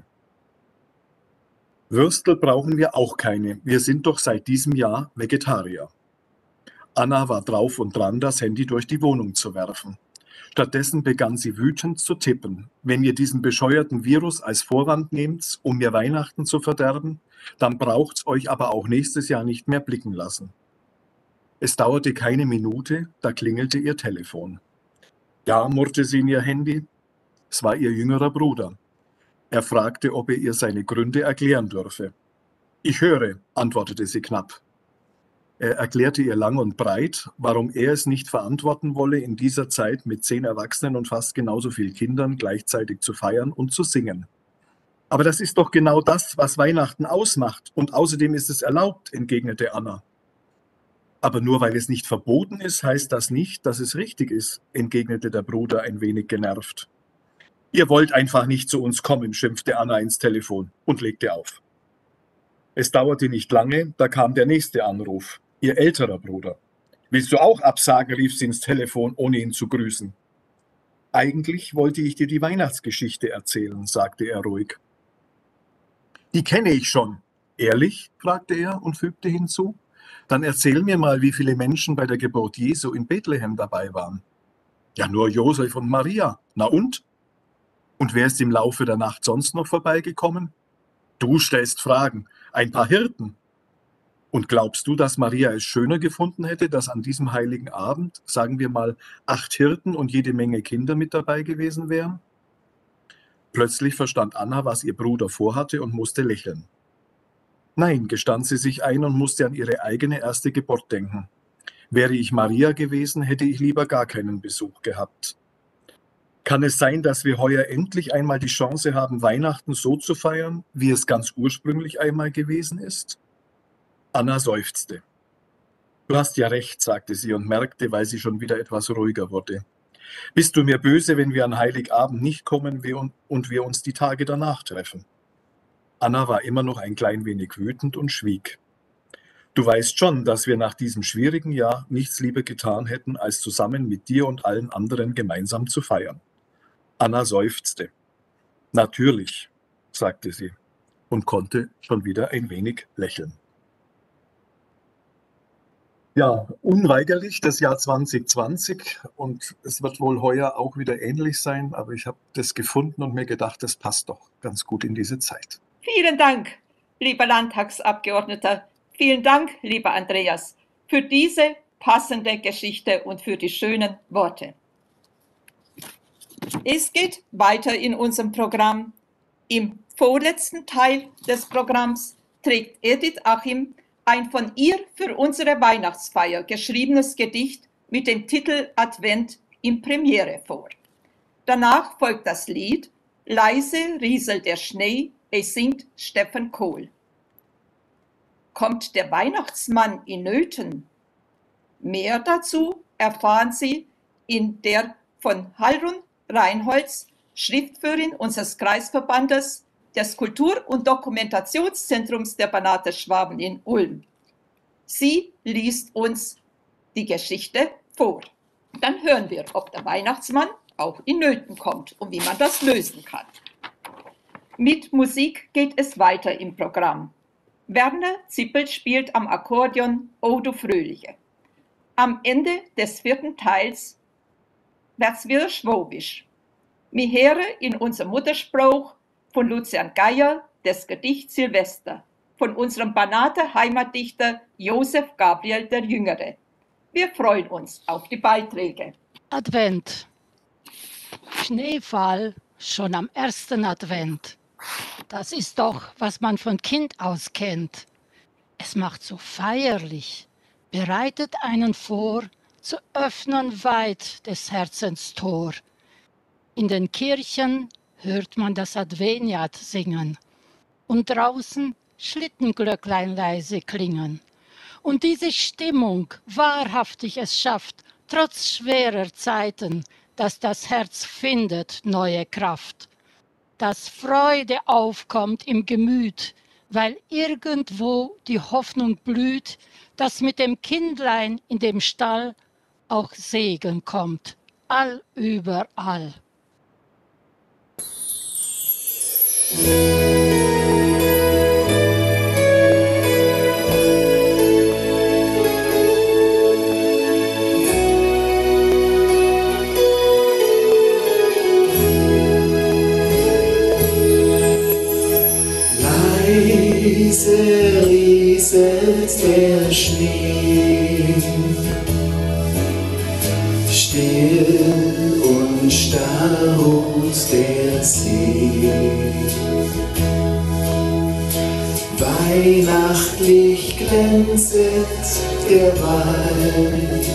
S10: Würstel brauchen wir auch keine, wir sind doch seit diesem Jahr Vegetarier. Anna war drauf und dran, das Handy durch die Wohnung zu werfen. Stattdessen begann sie wütend zu tippen. Wenn ihr diesen bescheuerten Virus als Vorwand nehmt, um mir Weihnachten zu verderben, dann braucht's euch aber auch nächstes Jahr nicht mehr blicken lassen. Es dauerte keine Minute, da klingelte ihr Telefon. Ja, murrte sie in ihr Handy. Es war ihr jüngerer Bruder. Er fragte, ob er ihr seine Gründe erklären dürfe. Ich höre, antwortete sie knapp. Er erklärte ihr lang und breit, warum er es nicht verantworten wolle, in dieser Zeit mit zehn Erwachsenen und fast genauso vielen Kindern gleichzeitig zu feiern und zu singen. Aber das ist doch genau das, was Weihnachten ausmacht. Und außerdem ist es erlaubt, entgegnete Anna. Aber nur weil es nicht verboten ist, heißt das nicht, dass es richtig ist, entgegnete der Bruder ein wenig genervt. Ihr wollt einfach nicht zu uns kommen, schimpfte Anna ins Telefon und legte auf. Es dauerte nicht lange, da kam der nächste Anruf. Ihr älterer Bruder. Willst du auch absagen, rief sie ins Telefon, ohne ihn zu grüßen. Eigentlich wollte ich dir die Weihnachtsgeschichte erzählen, sagte er ruhig. Die kenne ich schon. Ehrlich? Fragte er und fügte hinzu. Dann erzähl mir mal, wie viele Menschen bei der Geburt Jesu in Bethlehem dabei waren. Ja, nur Josef und Maria. Na und? Und wer ist im Laufe der Nacht sonst noch vorbeigekommen? Du stellst Fragen. Ein paar Hirten. Und glaubst du, dass Maria es schöner gefunden hätte, dass an diesem heiligen Abend, sagen wir mal, acht Hirten und jede Menge Kinder mit dabei gewesen wären? Plötzlich verstand Anna, was ihr Bruder vorhatte und musste lächeln. Nein, gestand sie sich ein und musste an ihre eigene erste Geburt denken. Wäre ich Maria gewesen, hätte ich lieber gar keinen Besuch gehabt. Kann es sein, dass wir heuer endlich einmal die Chance haben, Weihnachten so zu feiern, wie es ganz ursprünglich einmal gewesen ist? Anna seufzte. Du hast ja recht, sagte sie und merkte, weil sie schon wieder etwas ruhiger wurde. Bist du mir böse, wenn wir an Heiligabend nicht kommen und wir uns die Tage danach treffen? Anna war immer noch ein klein wenig wütend und schwieg. Du weißt schon, dass wir nach diesem schwierigen Jahr nichts lieber getan hätten, als zusammen mit dir und allen anderen gemeinsam zu feiern. Anna seufzte. Natürlich, sagte sie und konnte schon wieder ein wenig lächeln. Ja, unweigerlich das Jahr zwanzig zwanzig und es wird wohl heuer auch wieder ähnlich sein, aber ich habe das gefunden und mir gedacht, das passt doch ganz gut in diese Zeit.
S1: Vielen Dank, lieber Landtagsabgeordneter. Vielen Dank, lieber Andreas, für diese passende Geschichte und für die schönen Worte. Es geht weiter in unserem Programm. Im vorletzten Teil des Programms trägt Edith Achim ein von ihr für unsere Weihnachtsfeier geschriebenes Gedicht mit dem Titel Advent in Premiere vor. Danach folgt das Lied Leise rieselt der Schnee, es singt Steffen Kohl. Kommt der Weihnachtsmann in Nöten? Mehr dazu erfahren Sie in der von Heilrun Reinholz, Schriftführerin unseres Kreisverbandes des Kultur- und Dokumentationszentrums der Banate Schwaben in Ulm. Sie liest uns die Geschichte vor. Dann hören wir, ob der Weihnachtsmann auch in Nöten kommt und wie man das lösen kann. Mit Musik geht es weiter im Programm. Werner Zippel spielt am Akkordeon O du Fröhliche. Am Ende des vierten Teils wird's wieder schwäbisch. Wir hören in unserem Mutterspruch von Lucian Geier das Gedicht Silvester von unserem Banater Heimatdichter Josef Gabriel der Jüngere. Wir freuen uns auf die Beiträge.
S4: Advent. Schneefall schon am ersten Advent. Das ist doch, was man von Kind aus kennt. Es macht so feierlich, bereitet einen vor, zu öffnen weit des Herzens Tor. In den Kirchen hört man das Adveniat singen und draußen Schlittenglöcklein leise klingen. Und diese Stimmung wahrhaftig es schafft, trotz schwerer Zeiten, dass das Herz findet neue Kraft, dass Freude aufkommt im Gemüt, weil irgendwo die Hoffnung blüht, dass mit dem Kindlein in dem Stall auch Segen kommt, allüberall.
S5: Leise rieselt der Schnee, still und starr ruht der See. Weihnachtlich glänzet der Wald,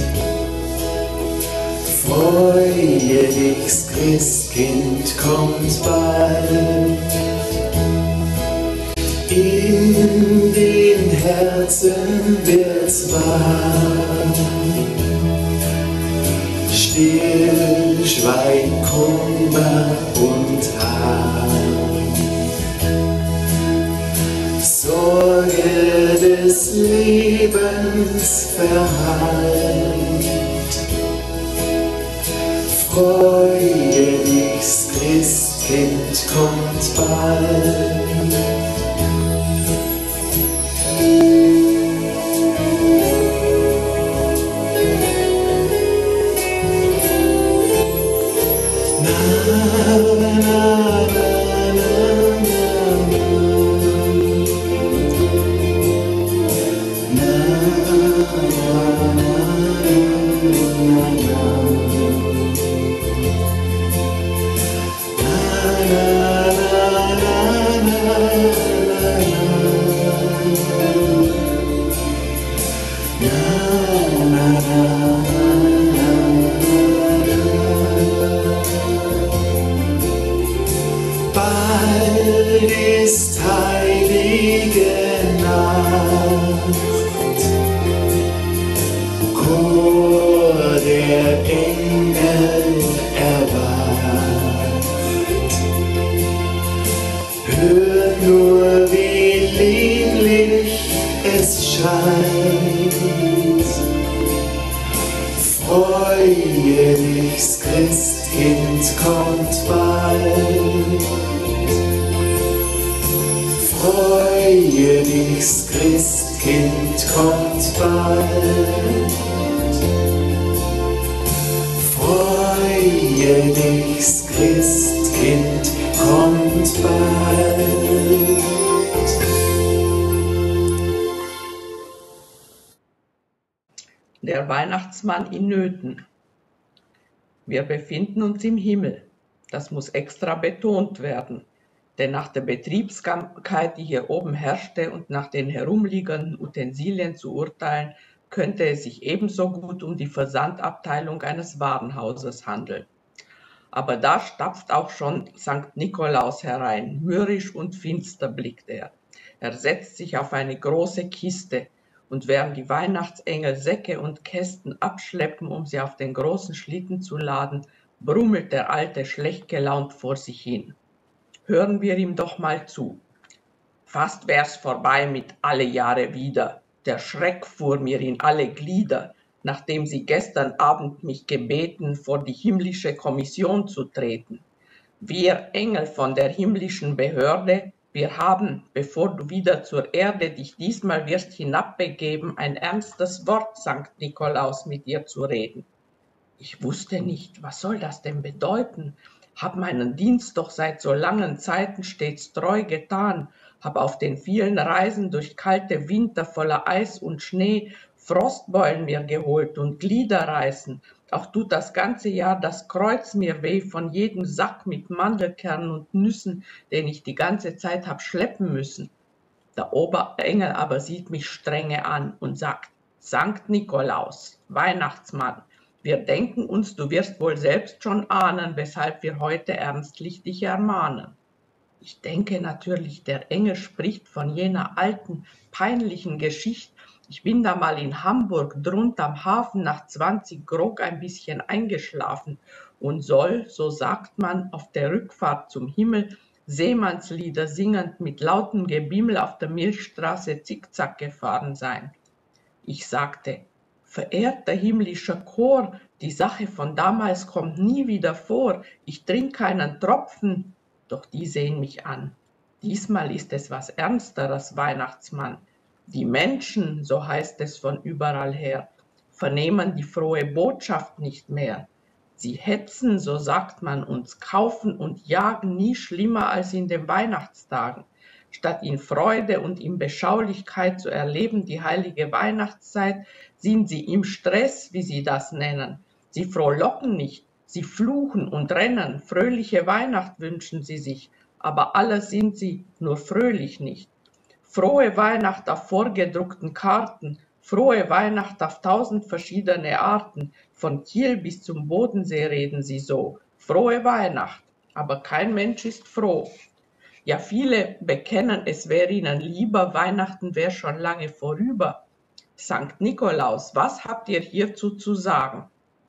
S5: freue dich's Christkind kommt bald. In den Herzen wird's warm, still schweigt Kummer und Harm. Sorge des Lebens verhallt, freue dich's Christkind kommt bald. scheint. Freue dich, Christkind kommt bald. Freue dich, Christkind kommt bald. Freue dich, Christkind kommt bald.
S11: Der Weihnachtsmann in Nöten. Wir befinden uns im Himmel. Das muss extra betont werden, denn nach der Betriebsamkeit, die hier oben herrschte, und nach den herumliegenden Utensilien zu urteilen, könnte es sich ebenso gut um die Versandabteilung eines Warenhauses handeln. Aber da stapft auch schon Sankt Nikolaus herein. Mürrisch und finster blickt er. Er setzt sich auf eine große Kiste, und während die Weihnachtsengel Säcke und Kästen abschleppen, um sie auf den großen Schlitten zu laden, brummelt der Alte schlecht gelaunt vor sich hin. Hören wir ihm doch mal zu. Fast wär's vorbei mit alle Jahre wieder. Der Schreck fuhr mir in alle Glieder, nachdem Sie gestern Abend mich gebeten, vor die himmlische Kommission zu treten. Wir Engel von der himmlischen Behörde, wir haben, bevor du wieder zur Erde dich diesmal wirst hinabbegeben, ein ernstes Wort, Sankt Nikolaus, mit dir zu reden. Ich wusste nicht, was soll das denn bedeuten? Hab meinen Dienst doch seit so langen Zeiten stets treu getan, hab auf den vielen Reisen durch kalte Winter voller Eis und Schnee Frostbeulen mir geholt und Gliederreißen. Auch tut das ganze Jahr das Kreuz mir weh von jedem Sack mit Mandelkernen und Nüssen, den ich die ganze Zeit hab schleppen müssen. Der Oberengel aber sieht mich strenge an und sagt, Sankt Nikolaus, Weihnachtsmann, wir denken uns, du wirst wohl selbst schon ahnen, weshalb wir heute ernstlich dich ermahnen. Ich denke natürlich, der Engel spricht von jener alten, peinlichen Geschichte. Ich bin da mal in Hamburg drunt am Hafen nach zwanzig Grog ein bisschen eingeschlafen und soll, so sagt man, auf der Rückfahrt zum Himmel Seemannslieder singend mit lautem Gebimmel auf der Milchstraße zickzack gefahren sein. Ich sagte, verehrter himmlischer Chor, die Sache von damals kommt nie wieder vor, ich trink keinen Tropfen, doch die sehen mich an. Diesmal ist es was Ernsteres, Weihnachtsmann. Die Menschen, so heißt es von überall her, vernehmen die frohe Botschaft nicht mehr. Sie hetzen, so sagt man, uns kaufen und jagen nie schlimmer als in den Weihnachtstagen. Statt in Freude und in Beschaulichkeit zu erleben die heilige Weihnachtszeit, sind sie im Stress, wie sie das nennen. Sie frohlocken nicht, sie fluchen und rennen, fröhliche Weihnacht wünschen sie sich, aber alle sind sie, nur fröhlich nicht. Frohe Weihnacht auf vorgedruckten Karten, frohe Weihnacht auf tausend verschiedene Arten, von Kiel bis zum Bodensee reden sie so. Frohe Weihnacht, aber kein Mensch ist froh. Ja, viele bekennen, es wäre ihnen lieber, Weihnachten wäre schon lange vorüber. Sankt Nikolaus, was habt ihr hierzu zu sagen?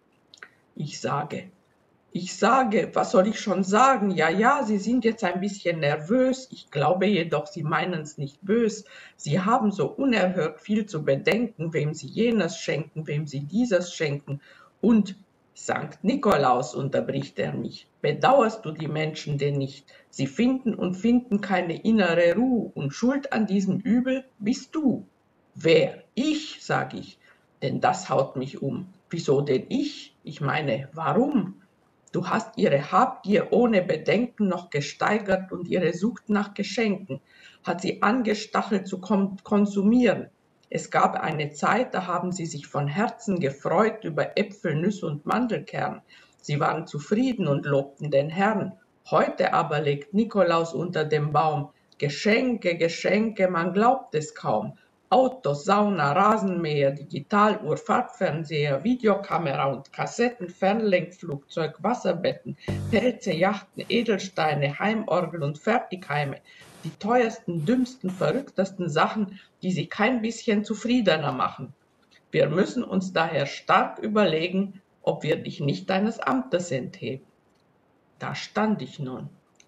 S11: Ich sage, Ich sage, was soll ich schon sagen? Ja, ja, Sie sind jetzt ein bisschen nervös. Ich glaube jedoch, Sie meinen es nicht bös. Sie haben so unerhört viel zu bedenken, wem Sie jenes schenken, wem Sie dieses schenken. Und, Sankt Nikolaus, unterbricht er mich, bedauerst du die Menschen denn nicht? Sie finden und finden keine innere Ruhe, und schuld an diesem Übel bist du. Wer? Ich, sag ich, denn das haut mich um. Wieso denn ich? Ich meine, warum? Du hast ihre Habgier ohne Bedenken noch gesteigert und ihre Sucht nach Geschenken hat sie angestachelt zu konsumieren. Es gab eine Zeit, da haben sie sich von Herzen gefreut über Äpfel, Nüsse und Mandelkern. Sie waren zufrieden und lobten den Herrn. Heute aber legt Nikolaus unter dem Baum Geschenke, Geschenke, man glaubt es kaum. Autos, Sauna, Rasenmäher, Digitaluhr, Fahrtfernseher, Videokamera und Kassetten, Fernlenkflugzeug, Wasserbetten, Pelze, Yachten, Edelsteine, Heimorgel und Fertigheime. Die teuersten, dümmsten, verrücktesten Sachen, die sie kein bisschen zufriedener machen. Wir müssen uns daher stark überlegen, ob wir dich nicht deines Amtes entheben. Da stand ich nun.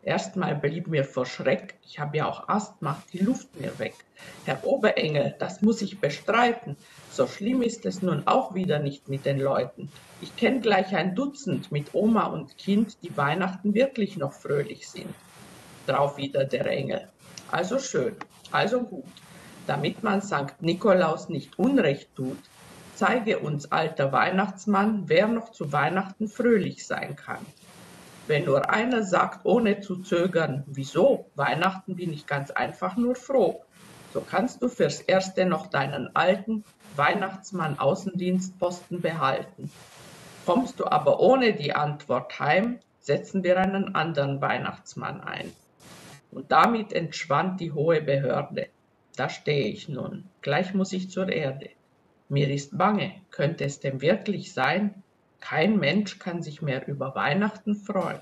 S11: Erstmal blieb mir vor Schreck, ich habe ja auch Asthma, die Luft mir weg. Herr Oberengel, das muss ich bestreiten. So schlimm ist es nun auch wieder nicht mit den Leuten. Ich kenne gleich ein Dutzend mit Oma und Kind, die Weihnachten wirklich noch fröhlich sind. Drauf wieder der Engel. Also schön, also gut. Damit man Sankt Nikolaus nicht Unrecht tut, zeige uns, alter Weihnachtsmann, wer noch zu Weihnachten fröhlich sein kann. Wenn nur einer sagt, ohne zu zögern, wieso, Weihnachten bin ich ganz einfach nur froh, so kannst du fürs Erste noch deinen alten Weihnachtsmann-Außendienstposten behalten. Kommst du aber ohne die Antwort heim, setzen wir einen anderen Weihnachtsmann ein. Und damit entschwand die hohe Behörde. Da stehe ich nun, gleich muss ich zur Erde. Mir ist bange, könnte es denn wirklich sein? Kein Mensch kann sich mehr über Weihnachten freuen.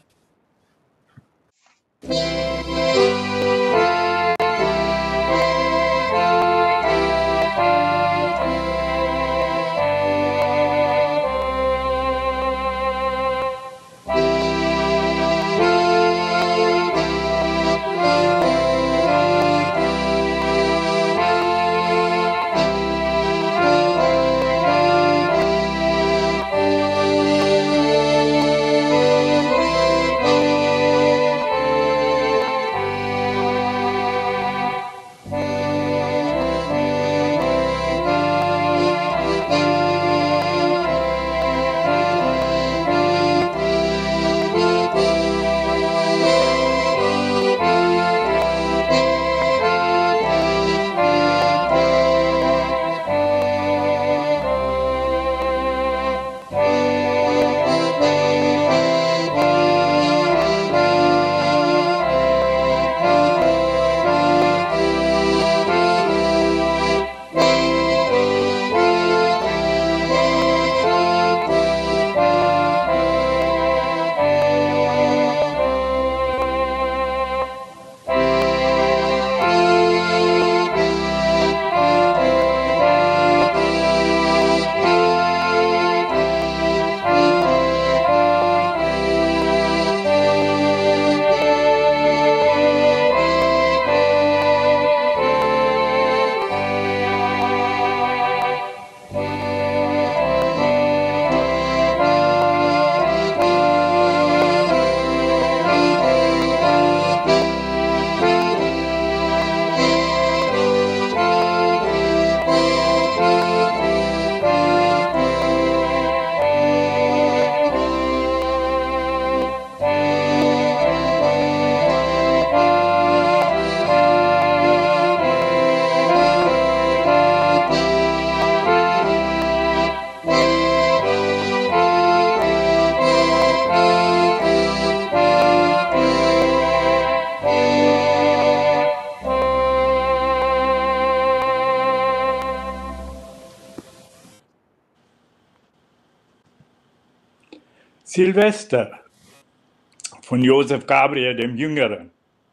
S3: Silvester von Josef Gabriel dem Jüngeren.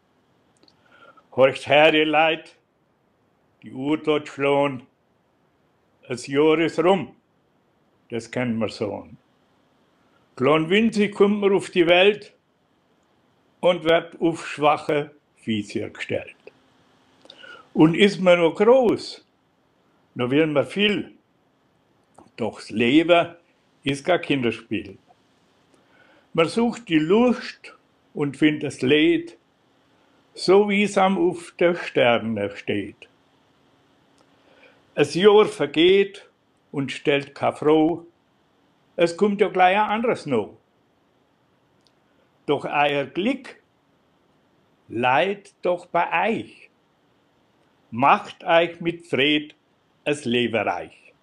S3: Horcht her, ihr Leid, die Uhr dort schlohn, das Jahr ist rum, das kennen wir so. Klein winzig kommt man auf die Welt und wird auf schwache Füße gestellt. Und ist man noch groß, noch will man viel, doch das Leben ist kein Kinderspiel. Man sucht die Lust und findet das Leid, so wie es am auf der Sterne steht. Das Jahr vergeht und stellt keine Frau, es kommt ja gleich ein anderes noch. Doch euer Glück leidet doch bei euch. Macht euch mit Fried es Leben reich.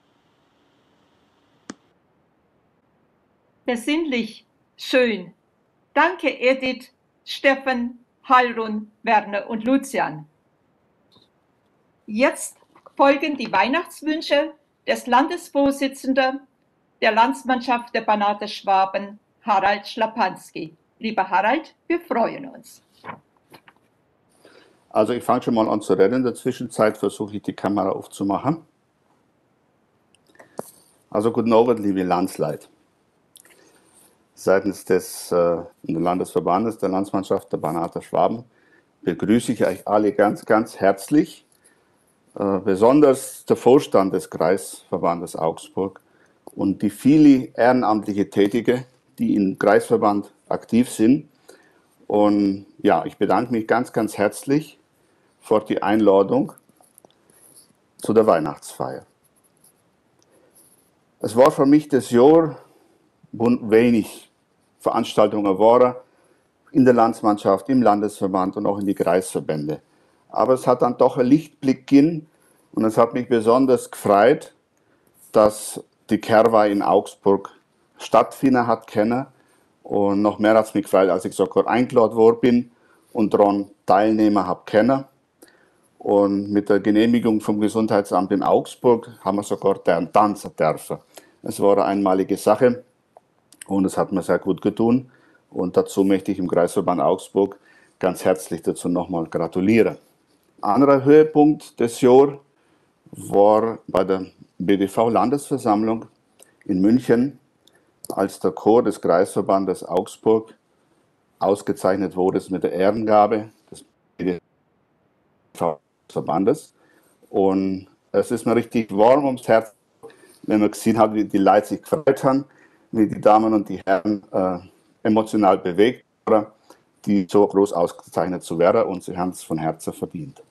S1: Besinnlich, schön. Danke Edith, Steffen, Halrun, Werner und Lucian. Jetzt folgen die Weihnachtswünsche des Landesvorsitzenden der Landsmannschaft der Banater Schwaben, Harald Schlapanski. Lieber Harald, wir freuen uns.
S12: Also ich fange schon mal an zu reden. In der Zwischenzeit versuche ich die Kamera aufzumachen. Also guten Abend, liebe Landsleute. seitens des äh, Landesverbandes der Landsmannschaft der Banater Schwaben begrüße ich euch alle ganz, ganz herzlich. Äh, besonders der Vorstand des Kreisverbandes Augsburg und die viele ehrenamtliche Tätige, die im Kreisverband aktiv sind. Und ja, ich bedanke mich ganz, ganz herzlich für die Einladung zu der Weihnachtsfeier. Es war für mich das Jahr, wo wenig Veranstaltungen waren in der Landsmannschaft, im Landesverband und auch in die Kreisverbände. Aber es hat dann doch einen Lichtblick gegeben und es hat mich besonders gefreut, dass die Kehrweih in Augsburg stattfinden hat können. Und noch mehr hat es mich gefreut, als ich sogar eingeladen worden bin und daran teilnehmen habe können. Und mit der Genehmigung vom Gesundheitsamt in Augsburg haben wir sogar tanzen dürfen. Es war eine einmalige Sache und es hat mir sehr gut getan. Und dazu möchte ich im Kreisverband Augsburg ganz herzlich dazu nochmal gratulieren. Ein anderer Höhepunkt des Jahres war bei der B D V-Landesversammlung in München, als der Chor des Kreisverbandes Augsburg ausgezeichnet wurde mit der Ehrengabe des B D V-Verbandes. Und es ist mir richtig warm ums Herz, wenn man gesehen hat, wie die Leute sich gefreut haben, wie die Damen und die Herren äh, emotional bewegt waren, die so groß ausgezeichnet zu werden, und sie haben es von Herzen verdient.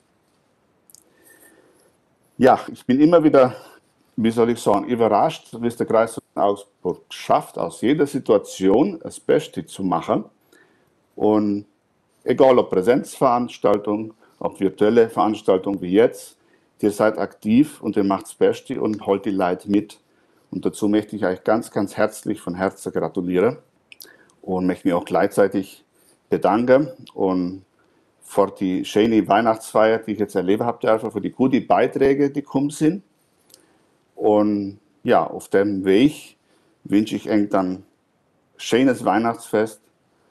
S12: Ja, ich bin immer wieder, wie soll ich sagen, überrascht, wie es der Kreis Augsburg schafft, aus jeder Situation das Beste zu machen. Und egal ob Präsenzveranstaltungen, ob virtuelle Veranstaltungen wie jetzt, ihr seid aktiv und ihr macht das Beste und holt die Leute mit. Und dazu möchte ich euch ganz, ganz herzlich von Herzen gratulieren und möchte mich auch gleichzeitig bedanken und für die schöne Weihnachtsfeier, die ich jetzt erleben habe, dürfen, für die guten Beiträge, die gekommen sind. Und ja, auf dem Weg wünsche ich euch dann ein schönes Weihnachtsfest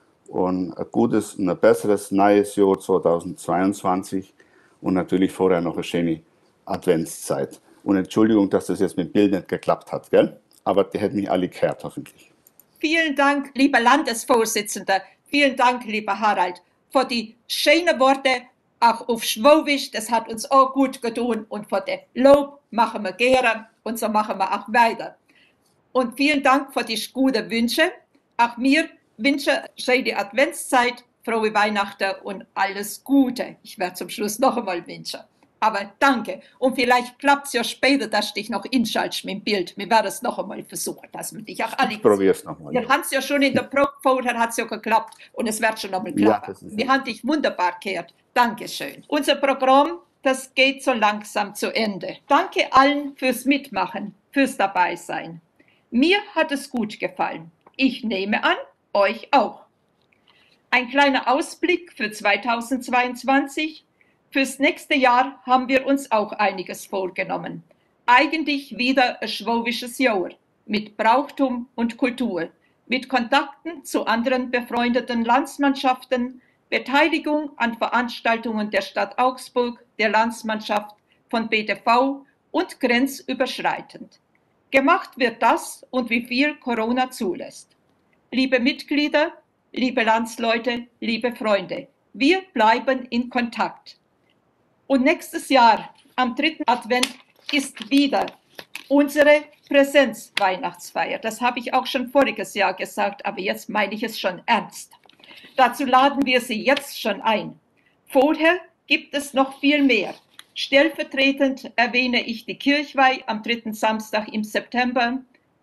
S12: und ein gutes und ein besseres neues Jahr zweitausendzweiundzwanzig und natürlich vorher noch eine schöne Adventszeit. Und Entschuldigung, dass das jetzt mit Bild nicht geklappt hat, gell? Aber die hätten mich alle gehört, hoffentlich.
S1: Vielen Dank, lieber Landesvorsitzender. Vielen Dank, lieber Harald, für die schönen Worte, auch auf Schwäbisch. Das hat uns auch gut getan. Und für den Lob machen wir gerne und so machen wir auch weiter. Und vielen Dank für die guten Wünsche. Auch mir wünsche schöne Adventszeit, frohe Weihnachten und alles Gute. Ich werde zum Schluss noch einmal wünschen. Aber danke. Und vielleicht klappt es ja später, dass du dich noch inschaltest mit dem Bild. Wir werden es noch einmal versuchen, dass wir dich auch alle...
S12: Ich probiere es nochmal.
S1: Wir haben es ja schon in der Probe vorher, hat es ja geklappt. Und es wird schon nochmal klappen. Ja, wir haben dich wunderbar gehört. Dankeschön. Unser Programm, das geht so langsam zu Ende. Danke allen fürs Mitmachen, fürs Dabeisein. Mir hat es gut gefallen. Ich nehme an, euch auch. Ein kleiner Ausblick für zweitausendzweiundzwanzig. Fürs nächste Jahr haben wir uns auch einiges vorgenommen. Eigentlich wieder ein schwäbisches Jahr mit Brauchtum und Kultur, mit Kontakten zu anderen befreundeten Landsmannschaften, Beteiligung an Veranstaltungen der Stadt Augsburg, der Landsmannschaft, von B D V und grenzüberschreitend. Gemacht wird das und wie viel Corona zulässt. Liebe Mitglieder, liebe Landsleute, liebe Freunde, wir bleiben in Kontakt. Und nächstes Jahr, am dritten Advent, ist wieder unsere Präsenz-Weihnachtsfeier. Das habe ich auch schon voriges Jahr gesagt, aber jetzt meine ich es schon ernst. Dazu laden wir Sie jetzt schon ein. Vorher gibt es noch viel mehr. Stellvertretend erwähne ich die Kirchweih am dritten Samstag im September,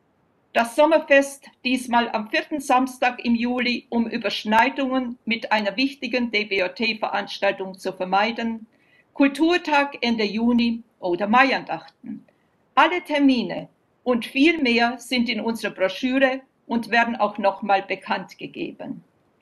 S1: das Sommerfest diesmal am vierten Samstag im Juli, um Überschneidungen mit einer wichtigen D B O T-Veranstaltung zu vermeiden, Kulturtag Ende Juni oder Maiandachten. Alle Termine und viel mehr sind in unserer Broschüre und werden auch nochmal bekannt gegeben.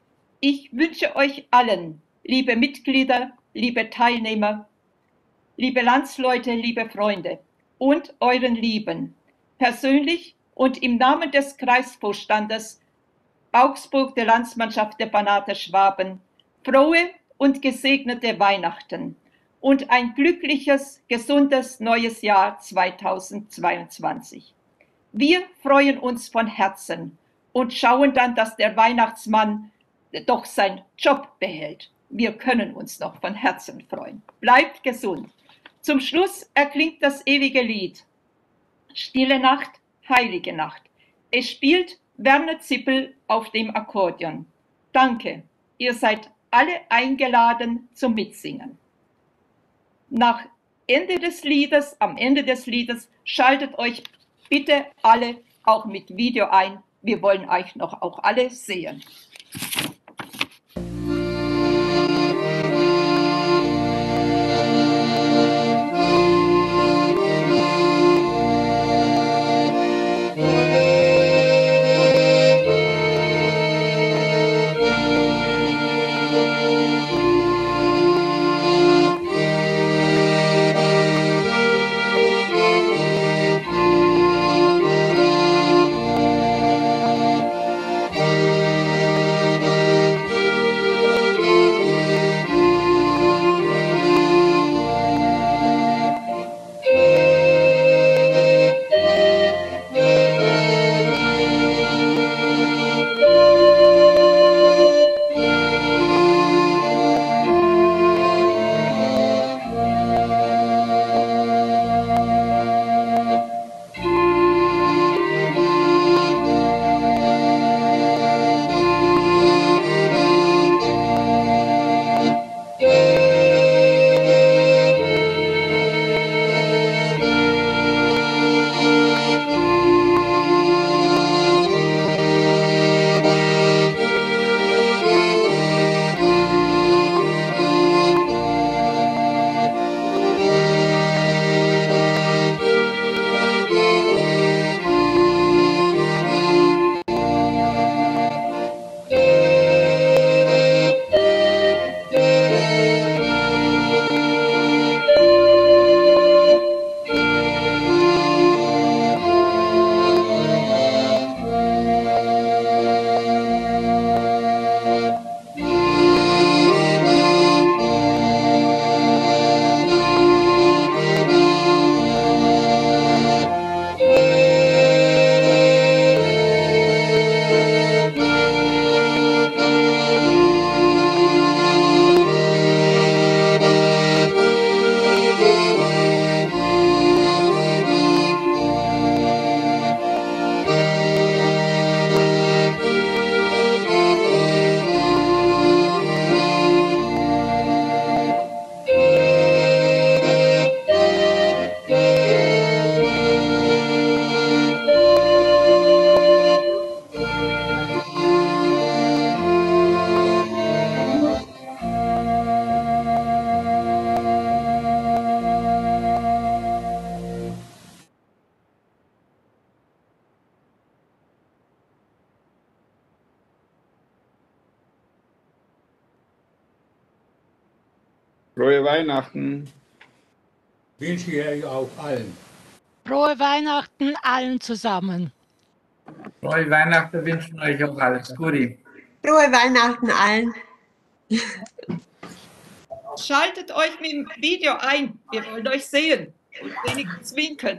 S1: Ich wünsche euch allen, liebe Mitglieder, liebe Teilnehmer, liebe Landsleute, liebe Freunde und euren Lieben, persönlich und im Namen des Kreisvorstandes Augsburg der Landsmannschaft der Banater Schwaben, frohe und gesegnete Weihnachten und ein glückliches, gesundes neues Jahr zweitausendzweiundzwanzig. Wir freuen uns von Herzen und schauen dann, dass der Weihnachtsmann doch seinen Job behält. Wir können uns noch von Herzen freuen. Bleibt gesund. Zum Schluss erklingt das ewige Lied. Stille Nacht, heilige Nacht. Es spielt Werner Zippel auf dem Akkordeon. Danke, ihr seid alle eingeladen zum Mitsingen. Nach Ende des Liedes, am Ende des Liedes, schaltet euch bitte alle auch mit Video ein. Wir wollen euch noch auch alle sehen.
S13: Frohe Weihnachten.
S9: Wünsche ich euch auch allen.
S4: Frohe Weihnachten allen zusammen.
S14: Frohe Weihnachten wünschen euch auch alles Gute.
S15: Frohe Weihnachten allen.
S1: Schaltet euch mit dem Video ein. Wir wollen euch sehen und wenigstens winken.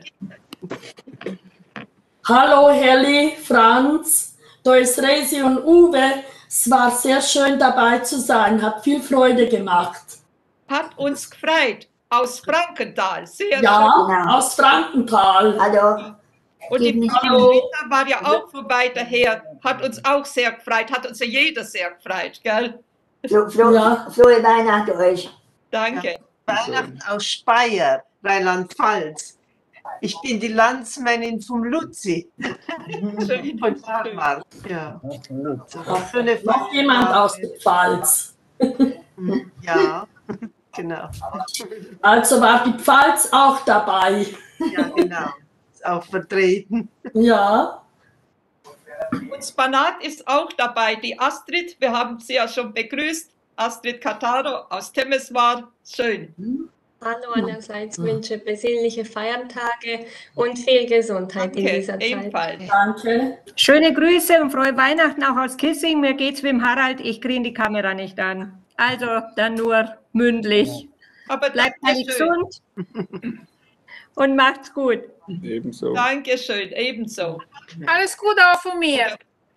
S16: Hallo Helly, Franz, da ist Resi und Uwe. Es war sehr schön dabei zu sein, hat viel Freude gemacht.
S1: Hat uns gefreut. Aus Frankenthal. Sehr
S16: ja,
S1: schön.
S16: Aus Frankenthal.
S15: Hallo.
S1: Und die Frau Rita war ja auch vorbei daher. Hat uns auch sehr gefreut. Hat uns ja jeder sehr gefreut, gell?
S15: Fro fro ja. Frohe Weihnachten euch.
S1: Danke.
S17: Ja. Weihnachten aus Speyer, Rheinland-Pfalz. Ich bin die Landsmännin vom Luzi.
S1: Schön.
S17: Von Dagmar. Ja. So,
S16: noch jemand aus der Pfalz.
S17: Ja, genau.
S16: Also war die Pfalz auch dabei.
S17: Ja, genau. Ist auch vertreten.
S16: Ja.
S1: Und Spanat ist auch dabei. Die Astrid, wir haben sie ja schon begrüßt. Astrid Kataro aus Temeswar. Schön.
S18: Hallo allerseits, wünsche besinnliche Feiertage und viel Gesundheit Danke, in dieser
S1: ebenfalls.
S18: Zeit.
S16: Danke.
S19: Schöne Grüße und frohe Weihnachten auch aus Kissing. Mir geht's wie im Harald, ich kriege die Kamera nicht an. Also dann nur mündlich.
S1: Aber
S19: bleibt alle gesund und macht's gut.
S13: Ebenso.
S1: Dankeschön, ebenso.
S20: Alles Gute auch von mir.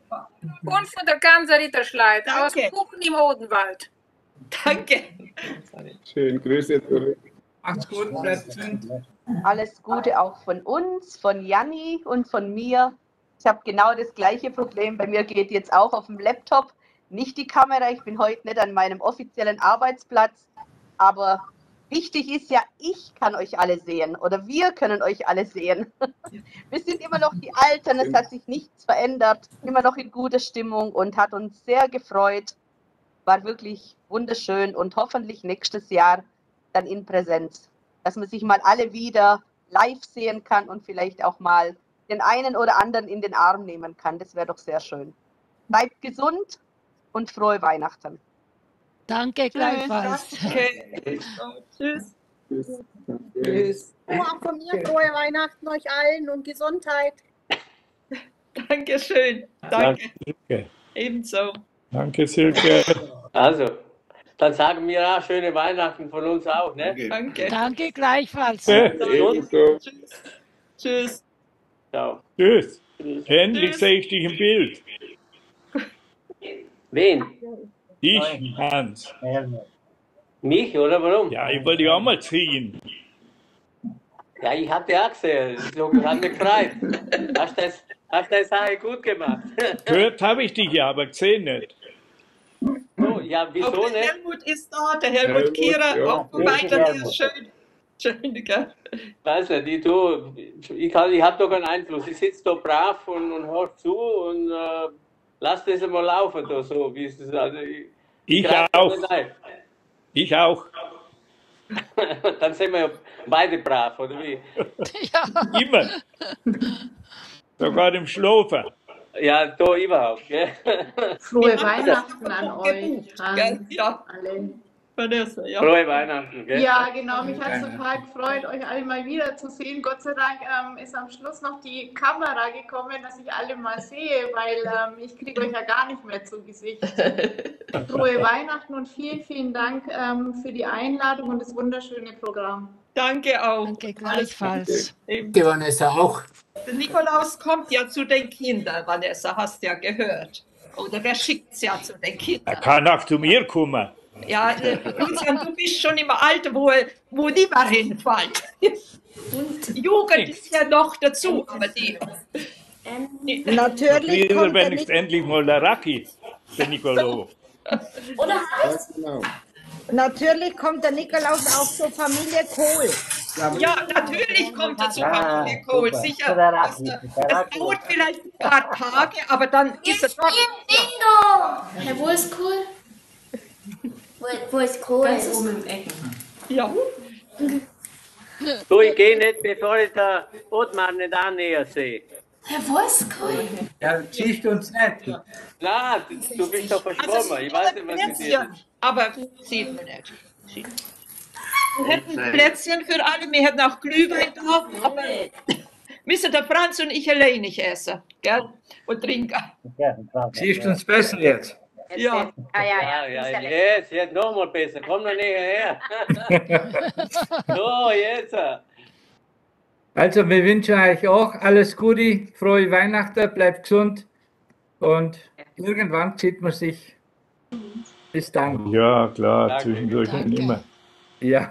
S20: Und von der ganzen Ritterschleit aus Kuchen im Odenwald.
S1: Danke.
S13: Schön, Grüße zurück.
S14: Macht's gut, bleibt gesund.
S21: Alles Gute auch von uns, von Janni und von mir. Ich habe genau das gleiche Problem. Bei mir geht jetzt auch auf dem Laptop nicht die Kamera. Ich bin heute nicht an meinem offiziellen Arbeitsplatz. Aber wichtig ist ja, ich kann euch alle sehen oder wir können euch alle sehen. Wir sind immer noch die Alten, es hat sich nichts verändert. Immer noch in guter Stimmung und hat uns sehr gefreut. War wirklich wunderschön und hoffentlich nächstes Jahr dann in Präsenz. Dass man sich mal alle wieder live sehen kann und vielleicht auch mal den einen oder anderen in den Arm nehmen kann. Das wäre doch sehr schön. Bleibt gesund und frohe Weihnachten.
S4: Danke gleichfalls.
S1: Danke. Tschüss.
S13: Tschüss.
S1: Tschüss.
S22: Auch von mir frohe Weihnachten euch allen und Gesundheit.
S1: Dankeschön. Danke.
S3: Silke.
S1: Ebenso.
S3: Danke, Silke.
S23: Also, dann sagen wir auch schöne Weihnachten von uns auch, ne?
S1: Danke.
S4: Danke gleichfalls.
S3: Ebenso.
S1: Tschüss.
S23: Ciao.
S3: Tschüss. Endlich sehe ich dich im Bild.
S23: Wen?
S3: Dich, Hans.
S23: Mich, oder warum?
S3: Ja, ich wollte dich auch mal ziehen.
S23: Ja, ich hab dich auch gesehen. So hat mich gefreut. Hast das, hast das Sache gut gemacht.
S3: Gehört habe ich dich ja, aber gesehen nicht.
S23: So, ja, wieso
S1: Auch der
S23: nicht?
S1: Helmut ist da, der Helmut
S3: Helmut,
S1: Kehrer,
S3: ja.
S1: auch weiter, der ist schön. Schön, gell?
S23: Weiß nicht, ich, tu, ich, kann- ich habe doch keinen Einfluss. Ich sitze da brav und, und höre zu und äh, lass das einmal laufen, da so. Wie es ist. Also, ich
S3: Ich
S23: greif da
S3: auch.
S23: nicht ein.
S3: Ich auch.
S23: Dann sind wir ja beide brav, oder wie?
S3: Immer. Sogar im Schlafen.
S23: Ja, da überhaupt. Gell?
S24: Frohe Weihnachten an euch, an
S1: Ja.
S24: alle.
S1: Vanessa, ja.
S23: Frohe Weihnachten. Gell?
S24: Ja, genau, mich hat es total gefreut, euch alle mal wiederzusehen. Gott sei Dank ähm, ist am Schluss noch die Kamera gekommen, dass ich alle mal sehe, weil ähm, ich kriege euch ja gar nicht mehr zu Gesicht. Frohe Weihnachten und vielen, vielen Dank ähm, für die Einladung und das wunderschöne Programm.
S1: Danke auch.
S4: Danke gleichfalls.
S9: Danke, Vanessa, auch.
S1: Der Nikolaus kommt ja zu den Kindern, Vanessa, hast ja gehört. Oder der schickt es ja zu den
S3: Er
S1: Kindern.
S3: kann auch zu mir kommen.
S1: Ja, äh, Lucian, du bist schon im Alter, wo, wo die mal hinfällt. Und Jugend ist ja noch dazu, aber die. die
S15: Natürlich
S3: Früher
S15: kommt der
S3: wenigstens endlich mal der Raki, der Nicolo.
S15: Oder
S13: Ganz genau.
S15: Natürlich kommt der Nikolaus auch zur Familie Kohl.
S1: Ja, natürlich kommt er zu
S15: Ah,
S1: Familie Kohl,
S15: super.
S1: sicher.
S15: Der
S1: Das,
S15: Raki,
S1: das
S15: der Raki.
S1: dauert vielleicht ein paar Tage, aber dann ist er doch.
S18: Herr, wo ist Kohl? Wo, wo ist Kohl?
S24: Ganz oben im Ecken.
S1: Ja.
S23: Du, ich gehe nicht, bevor ich den Ottmar nicht annäher sehe.
S18: Herr, wo ist Kohl?
S14: Ja, siehst du uns nicht.
S23: Na, du bist doch verschwommen. Ich weiß nicht, was mit dir
S1: Plätzchen, aber sieht man nicht. Sieht man. Wir hätten Plätzchen für alle, wir hätten auch Glühwein da, aber müssen der Franz und ich allein nicht essen, gell? Und trinken.
S14: Siehst du uns besser jetzt?
S1: Ja.
S21: Ja, ja,
S23: Ah, ja, jetzt, jetzt nochmal besser. Komm noch näher her. So, jetzt.
S14: Also, wir wünschen euch auch alles Gute, frohe Weihnachten, bleibt gesund und irgendwann sieht man sich. Bis dann.
S3: Ja, klar,
S23: Danke.
S3: zwischendurch und
S4: Danke.
S3: immer.
S14: Ja.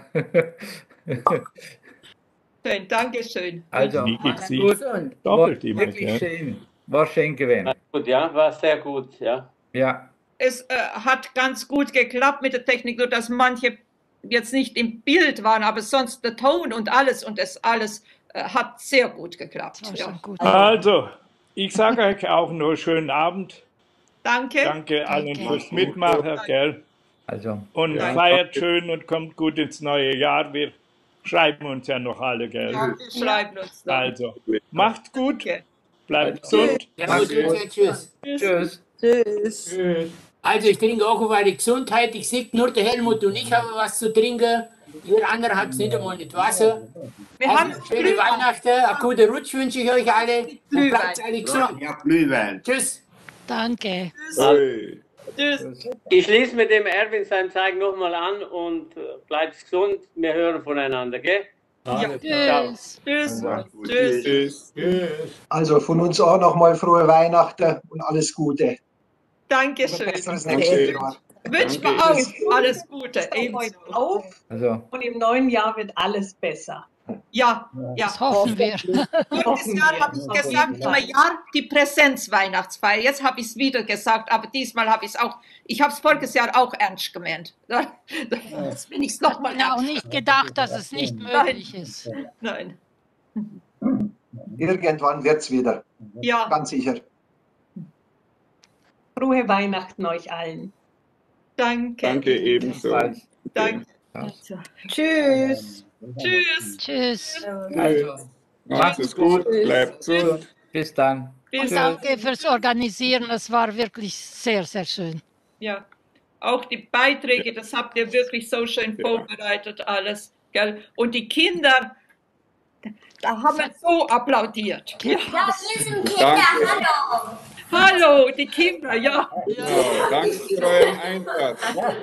S1: Schön, Dankeschön.
S14: Also,
S3: Wie geht's
S14: gut.
S3: dir? Doppelt immer,
S14: Wirklich
S3: gell?
S14: schön. War schön gewesen.
S23: Gut, ja, war sehr gut, ja.
S14: Ja.
S1: Es äh, hat ganz gut geklappt mit der Technik, nur dass manche jetzt nicht im Bild waren, aber sonst der Ton und alles und das alles äh, hat sehr gut geklappt.
S4: War
S1: Ja.
S4: schon gut.
S3: Also, ich sage euch auch nur schönen Abend.
S1: Danke.
S3: Danke allen
S4: Danke.
S3: fürs Mitmachen, gell?
S14: Also,
S3: Und
S14: ja.
S3: feiert schön und kommt gut ins neue Jahr. Wir schreiben uns ja noch alle, gell?
S1: Ja, wir schreiben uns dann.
S3: Also, macht's gut,
S1: Danke.
S3: bleibt gesund.
S9: Ja, gut, und tschüss.
S14: Tschüss.
S15: Tschüss.
S14: Tschüss.
S9: Also ich trinke auch über die Gesundheit. Ich sehe nur der Helmut und ich haben was zu trinken. Jeder andere hat nicht einmal nicht Wasser.
S1: Wir
S9: Also,
S1: haben
S9: schöne
S1: Glühwein.
S9: Weihnachten, einen guten Rutsch wünsche ich euch alle. Und
S1: Glühwein.
S9: bleibt alle gesund.
S12: Ich hab Glühwein.
S9: Tschüss.
S4: Danke.
S13: Hey.
S1: Tschüss.
S23: Ich schließe mit dem Erwin sein Zeigen nochmal an und äh, bleibt gesund. Wir hören voneinander, gell?
S1: Ja.
S4: Tschüss.
S1: Tschüss.
S13: Tschüss.
S1: Tschüss.
S13: Tschüss.
S2: Also von uns auch nochmal frohe Weihnachten und alles Gute.
S1: Dankeschön.
S2: Besseres nächstes Jahr.
S1: Wünschen wir auch alles Gute. Ebenso.
S6: Auf
S14: Also,
S6: und im neuen Jahr wird alles besser.
S1: Ja, ja.
S4: Das hoffen wir.
S1: Letztes Jahr habe ich gesagt, immer ja, die Präsenzweihnachtsfeier. Jetzt habe ich es wieder gesagt, aber diesmal habe ich es auch, ich habe es voriges Jahr auch ernst gemeint. Jetzt bin ich es nochmal
S4: Ich habe auch nicht gedacht, dass es nicht möglich ist.
S1: Nein.
S2: Irgendwann wird es wieder.
S1: Ja.
S2: Ganz sicher.
S6: Frohe Weihnachten euch allen.
S1: Danke.
S13: Danke ebenso.
S1: Danke.
S22: Tschüss.
S1: Tschüss.
S4: Tschüss.
S14: also,
S13: Macht es gut, bleibt gesund.
S14: bis dann.
S4: Und danke fürs Organisieren. Es war wirklich sehr, sehr schön.
S1: Ja, auch die Beiträge, das habt ihr wirklich so schön vorbereitet alles. Gell? Und die Kinder, da haben wir so applaudiert. Ja,
S13: Danke.
S1: hallo, die Kinder, ja.
S13: Ja, danke für euren Einsatz.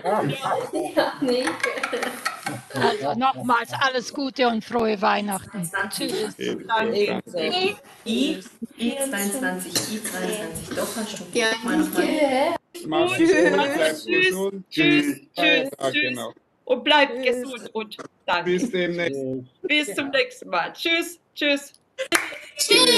S4: Also nochmals alles Gute und frohe Weihnachten. Tschüss.
S13: Danke.
S7: I, I zweiundzwanzig, I dreiundzwanzig, doch hast du.
S21: Ja,
S7: Mal noch mal.
S13: Macht's
S1: Tschüss.
S13: gut, bleibt
S1: Tschüss.
S13: gesund.
S1: Tschüss. Tschüss.
S13: Danke
S1: Tschüss.
S13: noch.
S1: Und bleibt gesund und danke.
S13: Bis demnächst.
S1: Bis zum nächsten Mal. Tschüss. Tschüss.
S21: Tschüss.